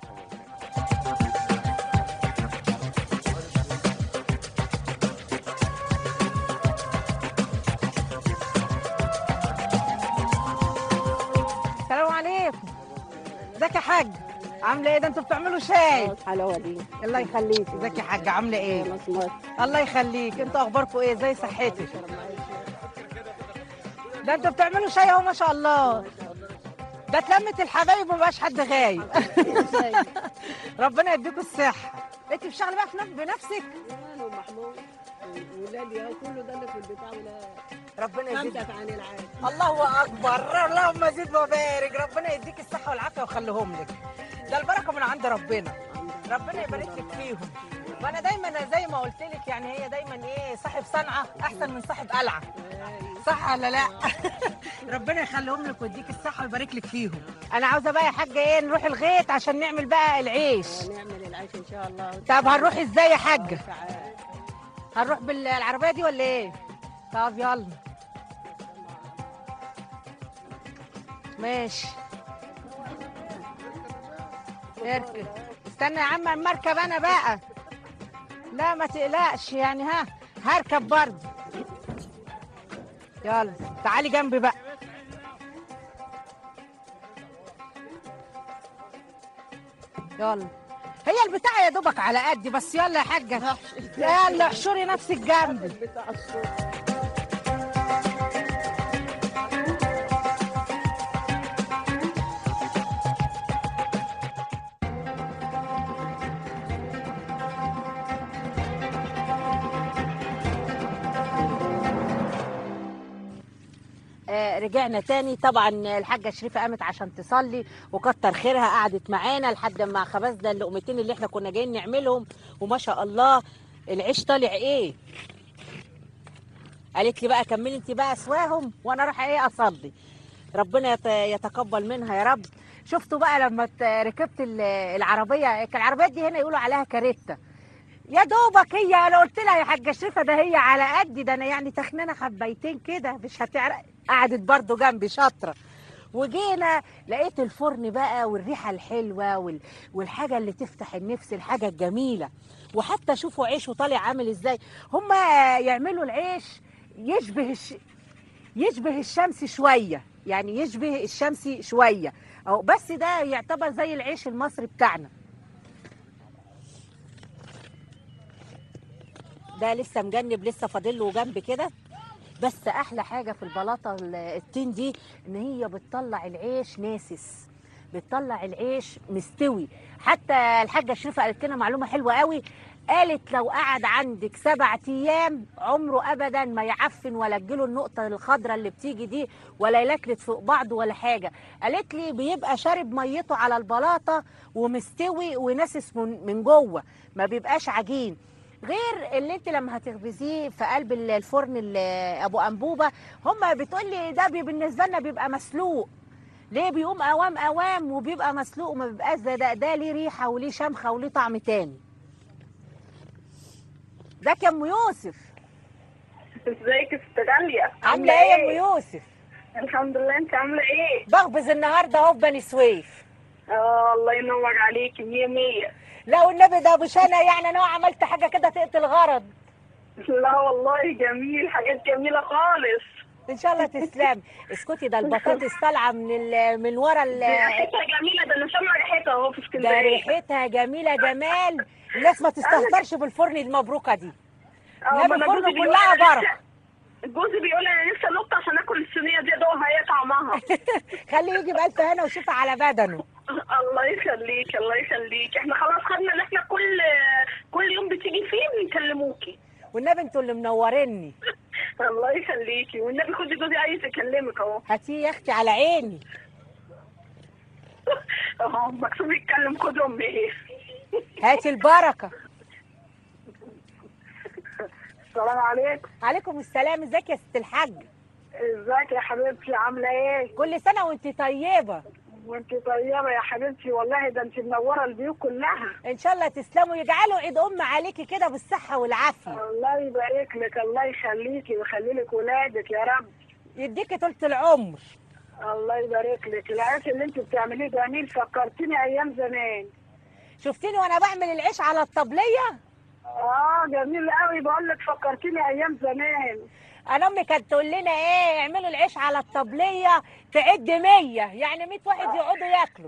السلام عليكم. ازيك يا حاج، عامله ايه؟ ده انتوا بتعملوا شاي. الحلاوه دي. الله يخليك. ازيك يا حاج، عامله ايه؟ الله يخليك. انتوا اخباركم ايه؟ زي صحتك؟ ده انتوا بتعملوا شاي اهو ما شاء الله. ده اتلمت الحبايب ومبقاش حد غايب. ربنا يديكوا الصحه. انت بتشتغلي بقى بنفسك؟ انا ومحمود وولادي كله ده اللي في البتاع ولا ربنا يزيد عن العالم. الله اكبر، اللهم زد وبارك. ربنا يديك الصحه والعافيه ويخليهم لك. ده البركه من عند ربنا، ربنا يبارك لك فيهم. وانا دايما زي ما قلت لك، يعني هي دايما ايه، صاحب صنعه احسن من صاحب قلعه، صح ولا لا؟ ربنا يخليهم لك ويديك الصحه ويبارك لك فيهم. انا عاوزه بقى يا حاجه ايه، نروح الغيط عشان نعمل بقى العيش. نعمل العيش ان شاء الله. طب هنروح ازاي يا حاجه؟ هنروح بالعربيه دي ولا ايه؟ طب يلا ماشي. اركب. استنى يا عم اما اركب انا بقى. لا ما تقلقش يعني، هركب برضه. يلا تعالي جنبي بقى. يلا هي البتاعه يا دوبك على قدي بس. يلا يا حاجه، يلا احشري نفسك جنبي. رجعنا تاني. طبعا الحاجه شريفه قامت عشان تصلي وكتر خيرها، قعدت معانا لحد ما خبزنا اللقمتين اللي احنا كنا جايين نعملهم، وما شاء الله العيش طالع ايه. قالت لي بقى كملي انت بقى سواهم وانا رايحه ايه اصلي. ربنا يتقبل منها يا رب. شفتوا بقى لما ركبت العربيات دي هنا يقولوا عليها كاريتا. يا دوبك هي، انا قلت لها يا حاجه شريفه ده هي على قدي، ده انا يعني تخنانه حبيتين كده مش هتعرق. قعدت برضو جنبي شاطره. وجينا لقيت الفرن بقى والريحه الحلوه والحاجه اللي تفتح النفس، الحاجه الجميله. وحتى شوفوا عيشه طالع عامل ازاي. هم يعملوا العيش يشبه الشمس شويه، يعني يشبه الشمس شويه اهو، بس ده يعتبر زي العيش المصري بتاعنا. ده لسه مجنب، لسه فاضل له جنب كده. بس احلى حاجه في البلاطه التين دي ان هي بتطلع العيش ناسس، بتطلع العيش مستوي. حتى الحاجه شريفه قالت لنا معلومه حلوه قوي، قالت لو قعد عندك 7 ايام عمره ابدا ما يعفن ولا تجيله النقطه الخضراء اللي بتيجي دي ولا يلكلت فوق بعضه ولا حاجه. قالت لي بيبقى شارب ميته على البلاطه ومستوي وناسس من جوه، ما بيبقاش عجين. غير اللي انت لما هتخبزيه في قلب الفرن ابو انبوبه، هم بتقول لي ده بالنسبه لنا بيبقى مسلوق. ليه؟ بيقوم قوام وبيبقى مسلوق وما بيبقاش زي ده ليه ريحه وليه شمخه وليه طعم تاني. ده كان ام يوسف. ازيك يا ست غاليه؟ عامله ايه يا ام يوسف؟ الحمد لله، انت عامله ايه؟ بخبز النهارده اهو في بني سويف. الله ينور عليكي، 100 100. لا والنبي ده مش انا، يعني انا عملت حاجه كده تقتل الغرض. لا والله جميل، حاجات جميله خالص. ان شاء الله تسلمي. اسكتي، ده البطاطس طالعه من ورا ريحتها جميله، ده انا سامعه ريحتها اهو في اسكندريه. ده ريحتها جميله جمال. الناس ما تستهترش بالفرن المبروكه دي. النبي الفرن كلها بركه. جوزي بيقول انا لسه نط عشان اكل الصينيه دي ادوقها هي طعمها. خليه يجي بألف هنا وشفا على بدنه. الله يخليك الله يخليك. احنا خلاص خدنا ان احنا كل يوم بتيجي فيه بنكلموكي. والنبي انتوا اللي منوريني. الله يخليكي، والنبي خدي جوزي عايز يكلمك اهو. هاتيه يا اختي على عيني. اهو مكتوب يتكلم، خد امي ايه. هاتي البركه. السلام عليكم. عليكم السلام. ازيك يا ست الحاج؟ ازيك يا حبيبتي، عامله ايه؟ كل سنه وانت طيبه. وانت طيبه يا حبيبتي، والله ده انت منوره البيوت كلها. ان شاء الله تسلموا، يجعلوا عيد عليكي كده بالصحه والعافيه. الله يبارك لك، الله يخليكي ويخلي لك ولادك يا رب. يديكي طولة العمر. الله يبارك لك. العيش اللي انت بتعمليه جميل، فكرتيني ايام زمان. شفتيني وانا بعمل العيش على الطبليه؟ جميل قوي، بقول لك فكرتيني ايام زمان. انا امي كانت تقول لنا ايه، اعملوا العيش على الطبليه تعد 100، يعني 100 واحد يقعدوا ياكلوا.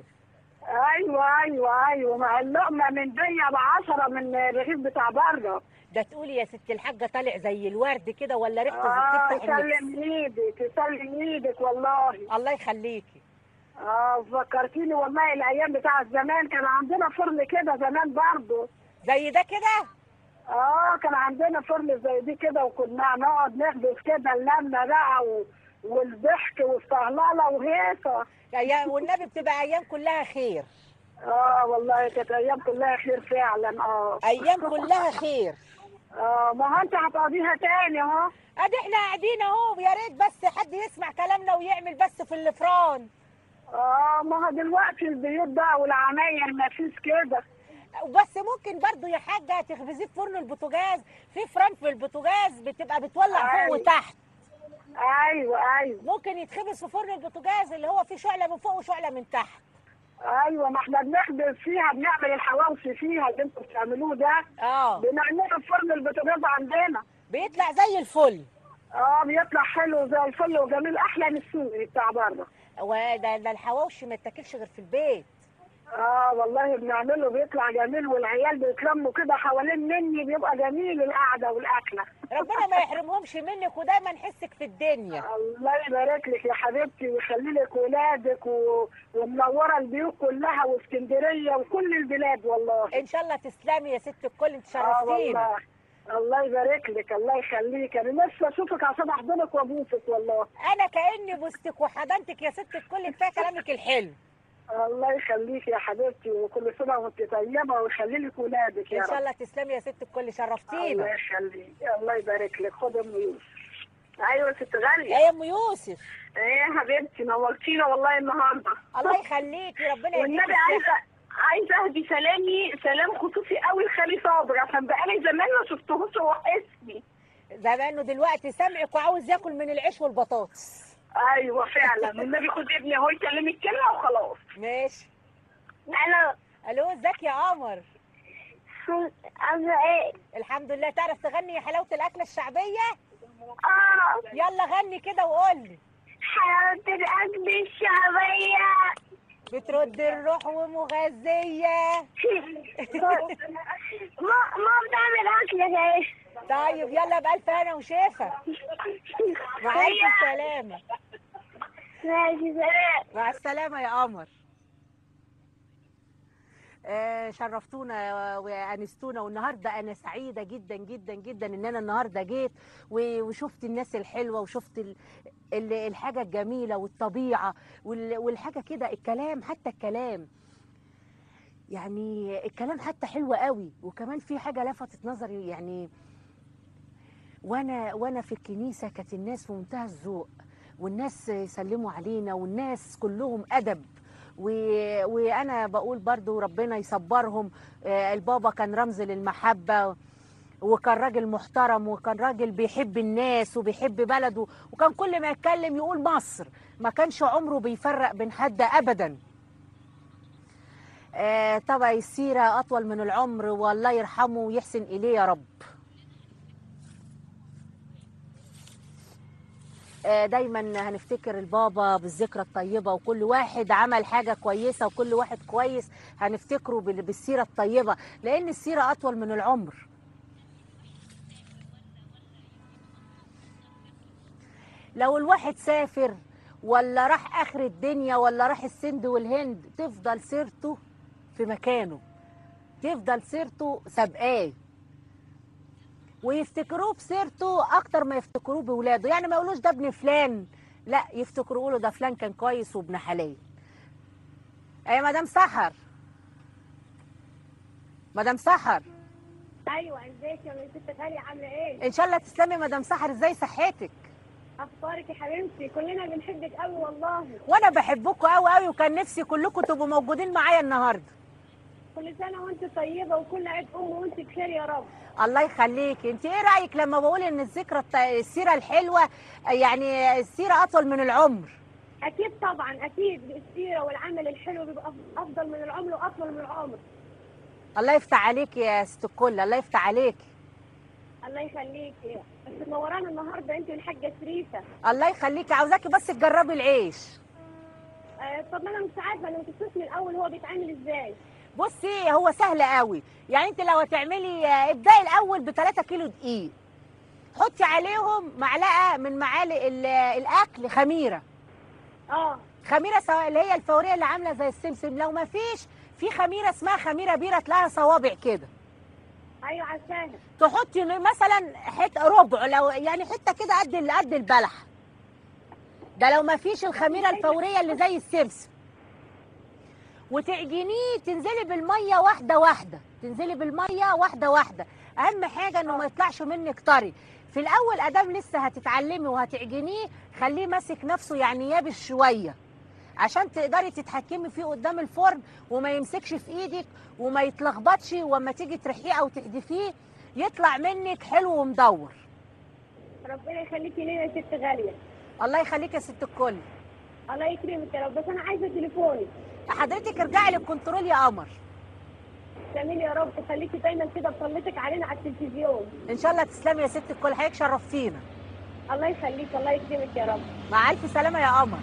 ايوه مع اللقمه من 100 ب10 من الرغيف بتاع بره. ده تقولي يا ست الحاجه طالع زي الورد كده ولا ريحته بتفتح النفس. تسلم ايدك والله. الله يخليكي. فكرتيني والله الايام بتاع زمان. كان عندنا فرن كده زمان برضه زي ده كده. كان عندنا فرن زي دي كده، وكنا نقعد نخبز كده اللمه بقى والضحك والصهلله وهيصه. والنبي بتبقى ايام كلها خير. والله كانت ايام كلها خير فعلا. ايام كلها خير. ما هو انت هتقضيها تاني اهو. ادي احنا قاعدين اهو، يا ريت بس حد يسمع كلامنا ويعمل بس في الفران. ما هو دلوقتي البيوت بقى والعماير ما فيش كده. بس ممكن برضو يا حاجه تخبزيه في فرن البوتاجاز، في فرن في البوتاجاز بتبقى بتولع فوق وتحت. ايوه ممكن يتخبز في فرن البوتاجاز اللي هو فيه شعله من فوق وشعله من تحت. ايوه، ما احنا بنخبز فيها، بنعمل الحواوشي فيها اللي انتوا بتعملوه ده. بنعمله في فرن البوتاجاز عندنا، بيطلع زي الفل. بيطلع حلو زي الفل وجميل، احلى من السوري بتاع بره. وده الحواوشي ما يتاكلش غير في البيت. والله بنعمله بيطلع جميل، والعيال بيتلموا كده حوالين مني، بيبقى جميل القعده والاكله. ربنا ما يحرمهمش منك ودايما نحسك في الدنيا. الله يبارك لك يا حبيبتي ويخلي لك ولادك ومنوره البيوت كلها واسكندريه وكل البلاد والله. ان شاء الله تسلمي يا ست الكل، انت شرفتينا. الله يبارك لك، الله يخليك، انا نفسي اشوفك عشان احضنك وابوسك والله. انا كاني بوستك وحضنتك يا ست الكل، كفايه كلامك الحلو. الله يخليك يا حبيبتي، وكل سنه وانت طيبه ويخلي لك ولادك يا ان رب. شاء الله تسلمي يا ست الكل، شرفتينا. الله يخليك، الله يبارك لك. خد ام يوسف. ايوه ست غاليه. يا ام يوسف. ايه يا حبيبتي، نورتينا والله النهارده. الله يخليكي، ربنا يديكي والنبي عايزه اهدي سلام خصوصي قوي لخالي صابر، عشان بقالي زمان ما شفتهوش وحشني. زمانه دلوقتي سامعك وعاوز ياكل من العيش والبطاطس. ايوه فعلا. والنبي خد ابني اهو يكلمك كلمه وخلاص. ماشي. الو. الو، ازيك يا قمر؟ عامله ايه؟ الحمد لله. تعرف تغني يا حلاوه الاكله الشعبيه؟ يلا غني كده وقول لي. حلاوه الاكل الشعبيه بترد الروح ومغذيه. ما بتعمل اكل ايه؟ طيب يلا بألف هنا وشافة. مع ألف سلامة. ماشي سلام. مع السلامة يا قمر. شرفتونا وانستونا، والنهارده انا سعيده جدا جدا جدا ان انا النهارده جيت وشفت الناس الحلوه، وشفت الحاجه الجميله والطبيعه والحاجه كده. الكلام، حتى الكلام، يعني الكلام حتى حلو قوي. وكمان في حاجه لفتت نظري، يعني وانا في الكنيسه كانت الناس في منتهى الذوق، والناس يسلموا علينا، والناس كلهم ادب. وانا بقول برضو ربنا يصبرهم. البابا كان رمز للمحبه، وكان راجل محترم، وكان راجل بيحب الناس وبيحب بلده، وكان كل ما يتكلم يقول مصر، ما كانش عمره بيفرق بين حد ابدا. طبعا السيره اطول من العمر، والله يرحمه ويحسن اليه يا رب. دايما هنفتكر البابا بالذكرى الطيبة، وكل واحد عمل حاجة كويسة وكل واحد كويس هنفتكره بالسيرة الطيبة، لأن السيرة أطول من العمر. لو الواحد سافر ولا راح آخر الدنيا ولا راح السند والهند، تفضل سيرته في مكانه، تفضل سيرته سابقاه، ويفتكروه بسيرته اكتر ما يفتكروه بولاده. يعني ما يقولوش ده ابن فلان، لا، يفتكروا له ده فلان كان كويس وابن حلال. يا مدام سحر. مدام سحر. ايوه ازيك يا ست غاليه، عامله ايه؟ ان شاء الله تسلمي. مدام سحر ازاي صحتك؟ اخبارك يا حبيبتي؟ كلنا بنحبك قوي والله. وانا بحبكم قوي قوي، وكان نفسي كلكم تبقوا موجودين معايا النهارده. كل سنه وانت طيبه وكل عيد وانت بخير يا رب. الله يخليكي. انت ايه رايك لما بقول ان السيره الحلوه، يعني السيره اطول من العمر؟ اكيد طبعا، اكيد السيره والعمل الحلو بيبقى افضل من العمر واطول من العمر. الله يفتح عليكي يا ست الكل، الله يفتح عليكي. الله يخليكي. بس منورانا النهارده انت والحاجه شريفه. الله يخليكي. عاوزاكي بس تجربي العيش. طب ما انا مش عارفه، انا ما شفتوش من الاول هو بيتعمل ازاي. بصي هو سهل قوي. يعني انت لو هتعملي، ابداي الاول ب3 كيلو دقيق، حطي عليهم معلقه من معالق الاكل خميره. خميره سواء اللي هي الفوريه اللي عامله زي السمسم، لو ما فيش، في خميره اسمها خميره بيره تلاقيها صوابع كده. ايوه عارفاها. تحطي مثلا ربع، لو يعني حته كده قد البلح ده، لو ما فيش الخميره الفوريه اللي زي السمسم. وتعجنيه، تنزلي بالميه واحده واحده، تنزلي بالميه واحده واحده. اهم حاجه انه ما يطلعش منك طري في الاول. ادام لسه هتتعلمي وهتعجنيه، خليه ماسك نفسه يعني يابس شويه، عشان تقدري تتحكمي فيه قدام الفرن وما يمسكش في ايدك وما يتلخبطش، واما تيجي ترحيه او تحدفيه يطلع منك حلو ومدور. ربنا يخليكي لينا يا ست غاليه. الله يخليكي يا ست الكل. الله يكرمك يا رب. بس انا عايزه تليفوني. حضرتك ارجعي للكنترول يا قمر. تسلمي يا رب، خليكي دايما كده بطلتك علينا على التلفزيون. ان شاء الله تسلمي يا ست الكل، حضرتك شرفتينا. الله يخليك، الله يكرمك يا رب. مع الف سلامه يا قمر.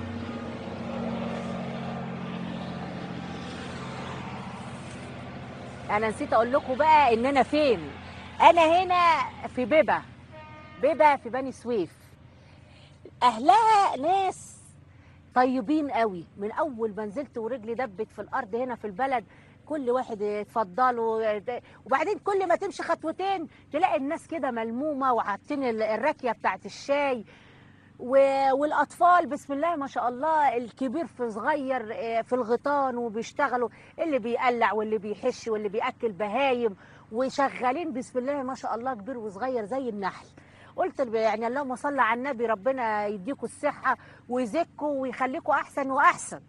انا نسيت اقول لكم بقى ان انا فين. انا هنا في بيبه في بني سويف. اهلها ناس طيبين قوي. من اول ما نزلت ورجلي دبت في الارض هنا في البلد، كل واحد اتفضلوا. وبعدين كل ما تمشي خطوتين تلاقي الناس كده ملمومه وحاطين الراكيه بتاعت الشاي، والاطفال بسم الله ما شاء الله، الكبير في صغير في الغيطان وبيشتغلوا، اللي بيقلع واللي بيحش واللي بياكل بهايم، وشغالين بسم الله ما شاء الله كبير وصغير زي النحل. قلت يعني اللهم صل على النبي، ربنا يديكوا الصحه ويزكوا ويخليكوا احسن واحسن.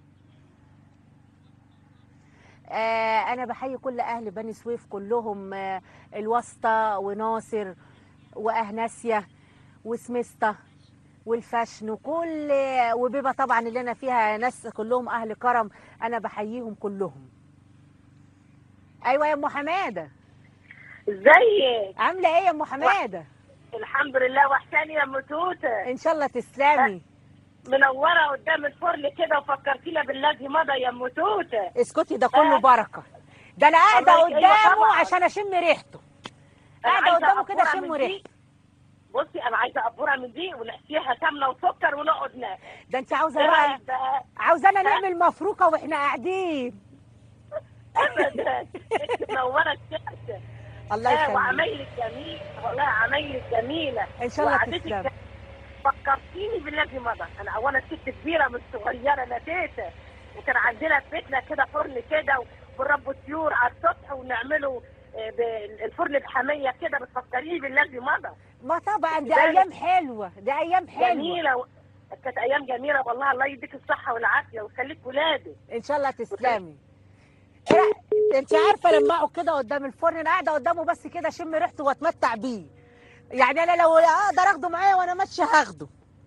انا بحيي كل اهل بني سويف كلهم، الواسطه وناصر واهناسيا وسمسته والفشن وبيبه طبعا اللي انا فيها ناس كلهم اهل كرم، انا بحييهم كلهم. ايوه يا ام حماده، ازيك؟ عامله ايه يا ام حماده؟ الحمد لله. وحشاني يا ام توته. ان شاء الله تسلمي. منوره قدام الفرن كده وفكرتينا بالذي مضى يا ام توته. اسكتي، ده كله بركه، ده انا قاعده قدامه عشان اشم ريحته. قاعده قدامه كده اشم ريحته. بصي انا عايزه قبوره من دي ونحشيها سمنه وسكر ونقعد ناكل. ده انت عاوزانا نعمل مفروكه واحنا قاعدين. ابدا انت منوره الشاشه. الله يخليك. وعمايلك جميله والله، عمايلك جميله ان شاء الله تسلم. فكرتيني بالذي مضى. انا اولا ست كبيره مش صغيره، انا تيتا، وكان عندنا في بيتنا كده فرن كده ونربوا طيور على السطح ونعمله الفرن بحميه كده. بتفكريني بالذي مضى. ما طبعا دي ايام حلوه، دي ايام حلوه جميله، كانت ايام جميله والله. الله يديك الصحه والعافيه ويخليك ولادك. ان شاء الله تسلمي. انت عارفه لما اقعد كده قدام الفرن، انا قاعده قدامه بس كده اشم ريحته واتمتع بيه. يعني انا لو اقدر اخده معايا وانا ماشيه هاخده.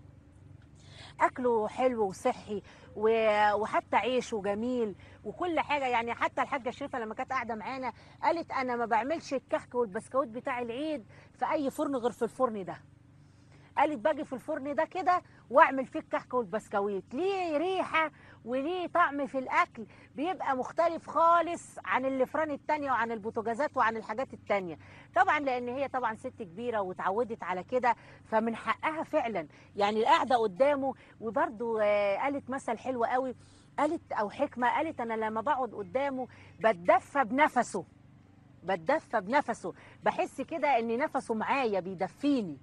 اكله حلو وصحي وحتى عيشه جميل وكل حاجه. يعني حتى الحاجه شريفه لما كانت قاعده معانا قالت انا ما بعملش الكحك والبسكويت بتاع العيد في اي فرن غير في الفرن ده. قالت باجي في الفرن ده كده واعمل فيه الكحك والبسكويت، ليه ريحه وليه طعم في الاكل بيبقى مختلف خالص عن الفران التانية وعن البوتاجازات وعن الحاجات التانية. طبعا لان هي طبعا ست كبيره واتعودت على كده، فمن حقها فعلا يعني القعده قدامه. وبرده قالت مثل حلو قوي، قالت او حكمه، قالت انا لما بقعد قدامه بتدفى بنفسه، بتدفى بنفسه، بحس كده ان نفسه معايا بيدفيني.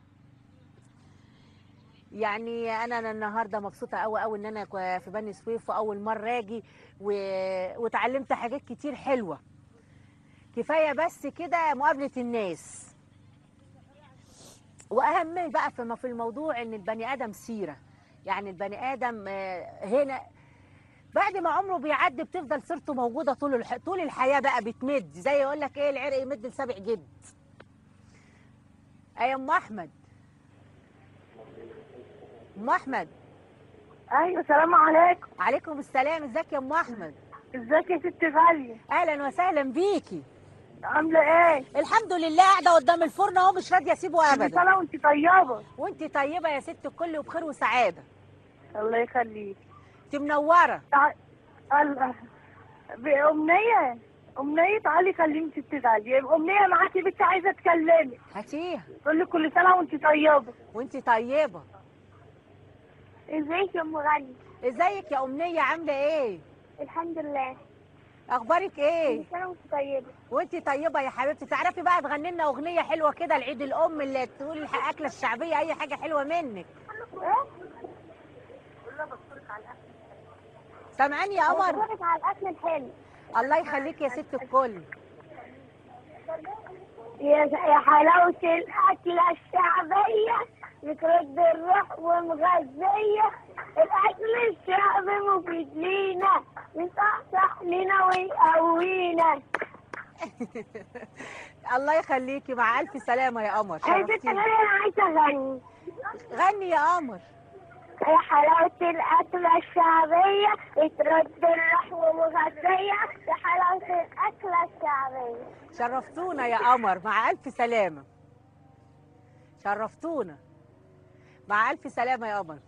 يعني انا النهارده مبسوطه قوي قوي ان انا في بني سويف واول مره اجي واتعلمت حاجات كتير حلوه. كفايه بس كده مقابله الناس. واهم بقى في الموضوع ان البني ادم سيره. يعني البني ادم هنا بعد ما عمره بيعدي بتفضل سيرته موجوده طول الحياه بقى، بتمد زي يقول لك ايه العرق يمد لسابع جد. يا ام احمد. ام احمد. ايوه السلام عليكم. عليكم السلام. ازيك يا ام احمد؟ ازيك يا ست غاليه؟ اهلا وسهلا بيكي. عامله ايه؟ الحمد لله، قاعده قدام الفرن اهو مش راضيه اسيبه ابدا. كل سنه وانت طيبه. وانت طيبه يا ست الكل وبخير وسعاده. الله يخليك. انت منوره. أمنية تعالي كلمي ست غالية. أمنية معاكي بنت عايزة تكلمك. هاتيها. تقول لك كل سنة وأنت طيبة. وأنت طيبة. ازيك يا أم غالية؟ ازيك يا أمنية، عاملة إيه؟ الحمد لله. أخبارك إيه؟ كل سنة وأنت طيبة. وأنت طيبة يا حبيبتي. تعرفي بقى تغني لنا أغنية حلوة كده لعيد الأم، اللي تقول الأكلة الشعبية، أي حاجة حلوة منك. سامعاني يا قمر؟ بشكرك على الأكل الحلو. الله يخليك يا ست الكل. يا حلاوة الأكلة الشعبية بترد الروح ومغذية. الأكل الشعبي مفيد لينا، يصحصح لنا ويقوينا. الله يخليكي، مع ألف سلامة يا قمر. أنا عايزة أغني. غني يا قمر. يا حلاوة الأكلة الشعبية بترد الروح ومغذية. يا حلاوة الأكلة الشعبية. شرفتونا يا قمر، مع ألف سلامة. شرفتونا، مع ألف سلامة يا قمر.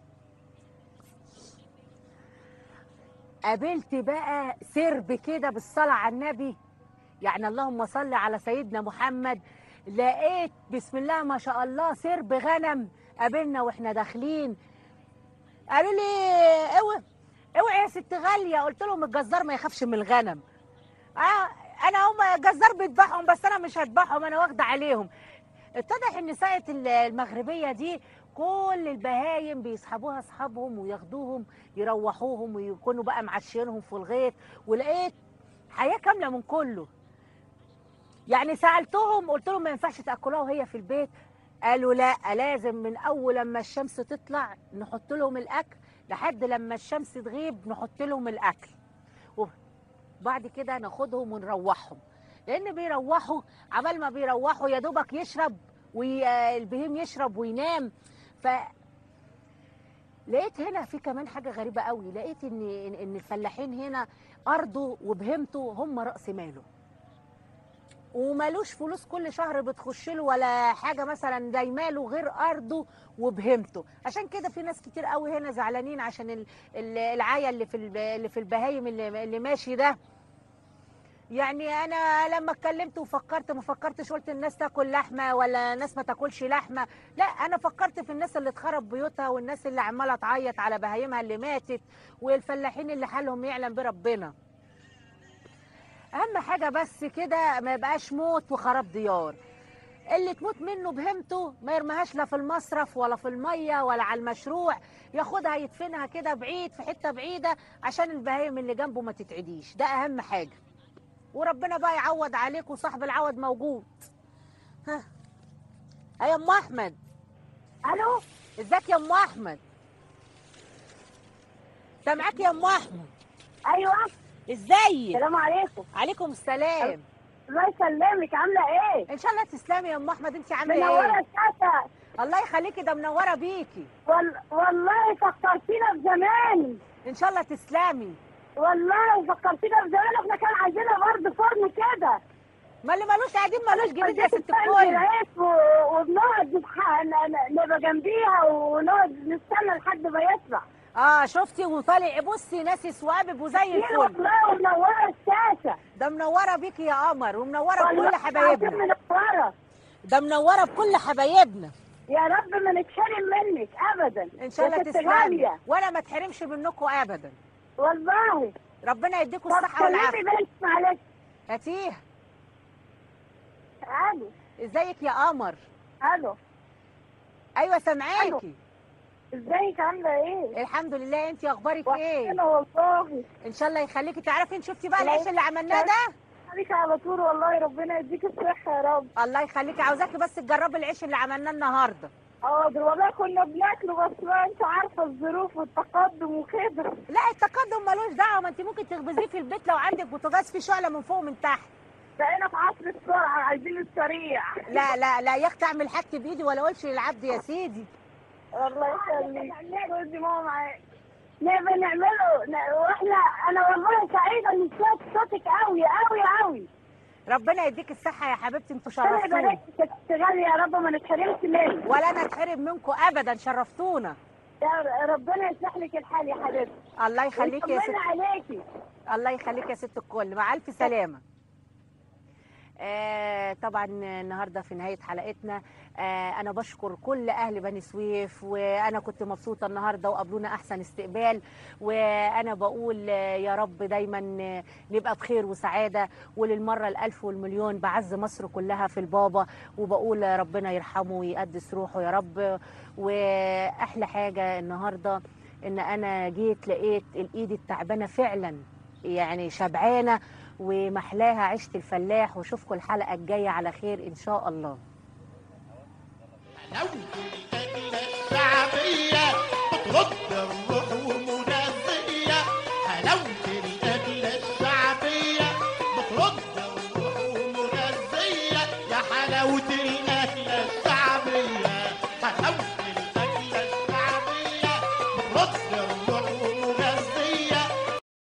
قابلت بقى سرب كده بالصلاة على النبي، يعني اللهم صل على سيدنا محمد. لقيت بسم الله ما شاء الله سرب غنم قابلنا واحنا داخلين. قالوا لي اوعي يا ست غاليه. قلت لهم الجزار ما يخافش من الغنم. انا هم جزار بيذبحهم بس انا مش هذبحهم، انا واخده عليهم. اتضح ان ساقية المغربيه دي كل البهايم بيسحبوها اصحابهم وياخدوهم يروحوهم ويكونوا بقى معشينهم في الغيط، ولقيت حياه كامله من كله. يعني سالتهم قلت لهم ما ينفعش تاكلوها وهي في البيت، قالوا لا، لازم من اول لما الشمس تطلع نحط لهم الاكل لحد لما الشمس تغيب نحط لهم الاكل، وبعد كده ناخدهم ونروحهم، لان بيروحوا عبال ما بيروحوا يا دوبك يشرب والبهيم يشرب وينام. ف لقيت هنا في كمان حاجه غريبه قوي، لقيت ان الفلاحين هنا ارضه وبهيمته هم راس ماله، ومالوش فلوس كل شهر بتخش له ولا حاجه مثلا دايماله غير ارضه وبهيمته. عشان كده في ناس كتير قوي هنا زعلانين عشان العايه اللي في البهايم اللي ماشي ده. يعني انا لما اتكلمت وفكرت ما فكرتش قلت الناس تاكل لحمه ولا ناس ما تاكلش لحمه، لا انا فكرت في الناس اللي اتخرب بيوتها والناس اللي عماله تعيط على بهايمها اللي ماتت والفلاحين اللي حالهم يعلم بربنا. اهم حاجه بس كده ما يبقاش موت وخراب ديار، اللي تموت منه بهمته ما يرميهاش لا في المصرف ولا في الميه ولا على المشروع، ياخدها يدفنها كده بعيد في حته بعيده عشان البهايم اللي جنبه ما تتعديش، ده اهم حاجه. وربنا بقى يعوض عليك وصاحب العوض موجود. ها يا ام احمد. الو، ازيك يا ام احمد؟ سامعاك يا ام احمد. ايوه، ازيك؟ السلام عليكم. عليكم السلام. الله يسلمك، عامله ايه؟ ان شاء الله تسلمي يا ام احمد، انت عامله ايه؟ منوره الشاشه. الله يخليكي، ده منوره بيكي. والله فكرتينا بزمان. ان شاء الله تسلمي. والله فكرتينا بزمان، احنا كان عندنا برضه فرن كده. ما اللي مالوش قاعدين مالوش جديد يا ست الكل. وبنقعد نبقى جنبيها ونقعد نستنى لحد ما يطلع. شفتي وطالع بصي ناسي سوابب وزي الفل. والله ومنوره الشاشه. ده منوره بيكي يا قمر ومنوره بكل حبايبنا. منوره. ده منوره بكل حبايبنا. يا رب ما نتحرم منك ابدا. ان شاء الله تسلمي وانا ما اتحرمش منكم ابدا. والله ربنا يديكم الصحه والعافيه. بنت معلش. هاتيه. الو. ازيك يا قمر؟ الو. ايوه سامعاكي. ازيك عامله ايه؟ الحمد لله، انت اخبارك ايه؟ انا والله. ان شاء الله يخليكي. تعرفي انت شفتي بقى العيش اللي عملناه ده؟ عليك على طول والله، ربنا يديك الصحه يا رب. الله يخليكي، عاوزاكي بس تجربي العيش اللي عملناه النهارده. والله كنا بناكله بس ما انت عارفه الظروف والتقدم وكده. لا التقدم ملوش دعوه، ما انت ممكن تخبزيه في البيت لو عندك بوتاجاز فيه شعله من فوق ومن تحت. بقينا في عصر السرعه، عايزين السريع. لا لا لا يا اختي اعمل حاجتي بايدي ولا اقولش للعبد يا سيدي. الله يخليك. جوزي ماما معاك. نبقى نعمله واحنا انا والله سعيده ان سمعت صوتك قوي قوي قوي. ربنا يديك الصحه يا حبيبتي، انتوا شرفتونا. تشتغلي يا رب ما نتحرمش منك. ولا انا اتحرم منكم ابدا، شرفتونا. يا ربنا يصلح لك الحال يا حبيبتي. الله يخليكي يا ست. ربنا عليكي. الله يخليكي يا ست الكل، مع الف سلامه. طبعا النهارده في نهايه حلقتنا انا بشكر كل اهل بني سويف، وانا كنت مبسوطه النهارده وقابلونا احسن استقبال، وانا بقول يا رب دايما نبقى بخير وسعاده، وللمره الالف والمليون بعز مصر كلها في البابا، وبقول ربنا يرحمه ويقدس روحه يا رب. واحلى حاجه النهارده ان انا جيت لقيت الايد التعبانه فعلا يعني شبعانه ومحلاها عيشة الفلاح. وشوفكم الحلقة الجاية على خير إن شاء الله.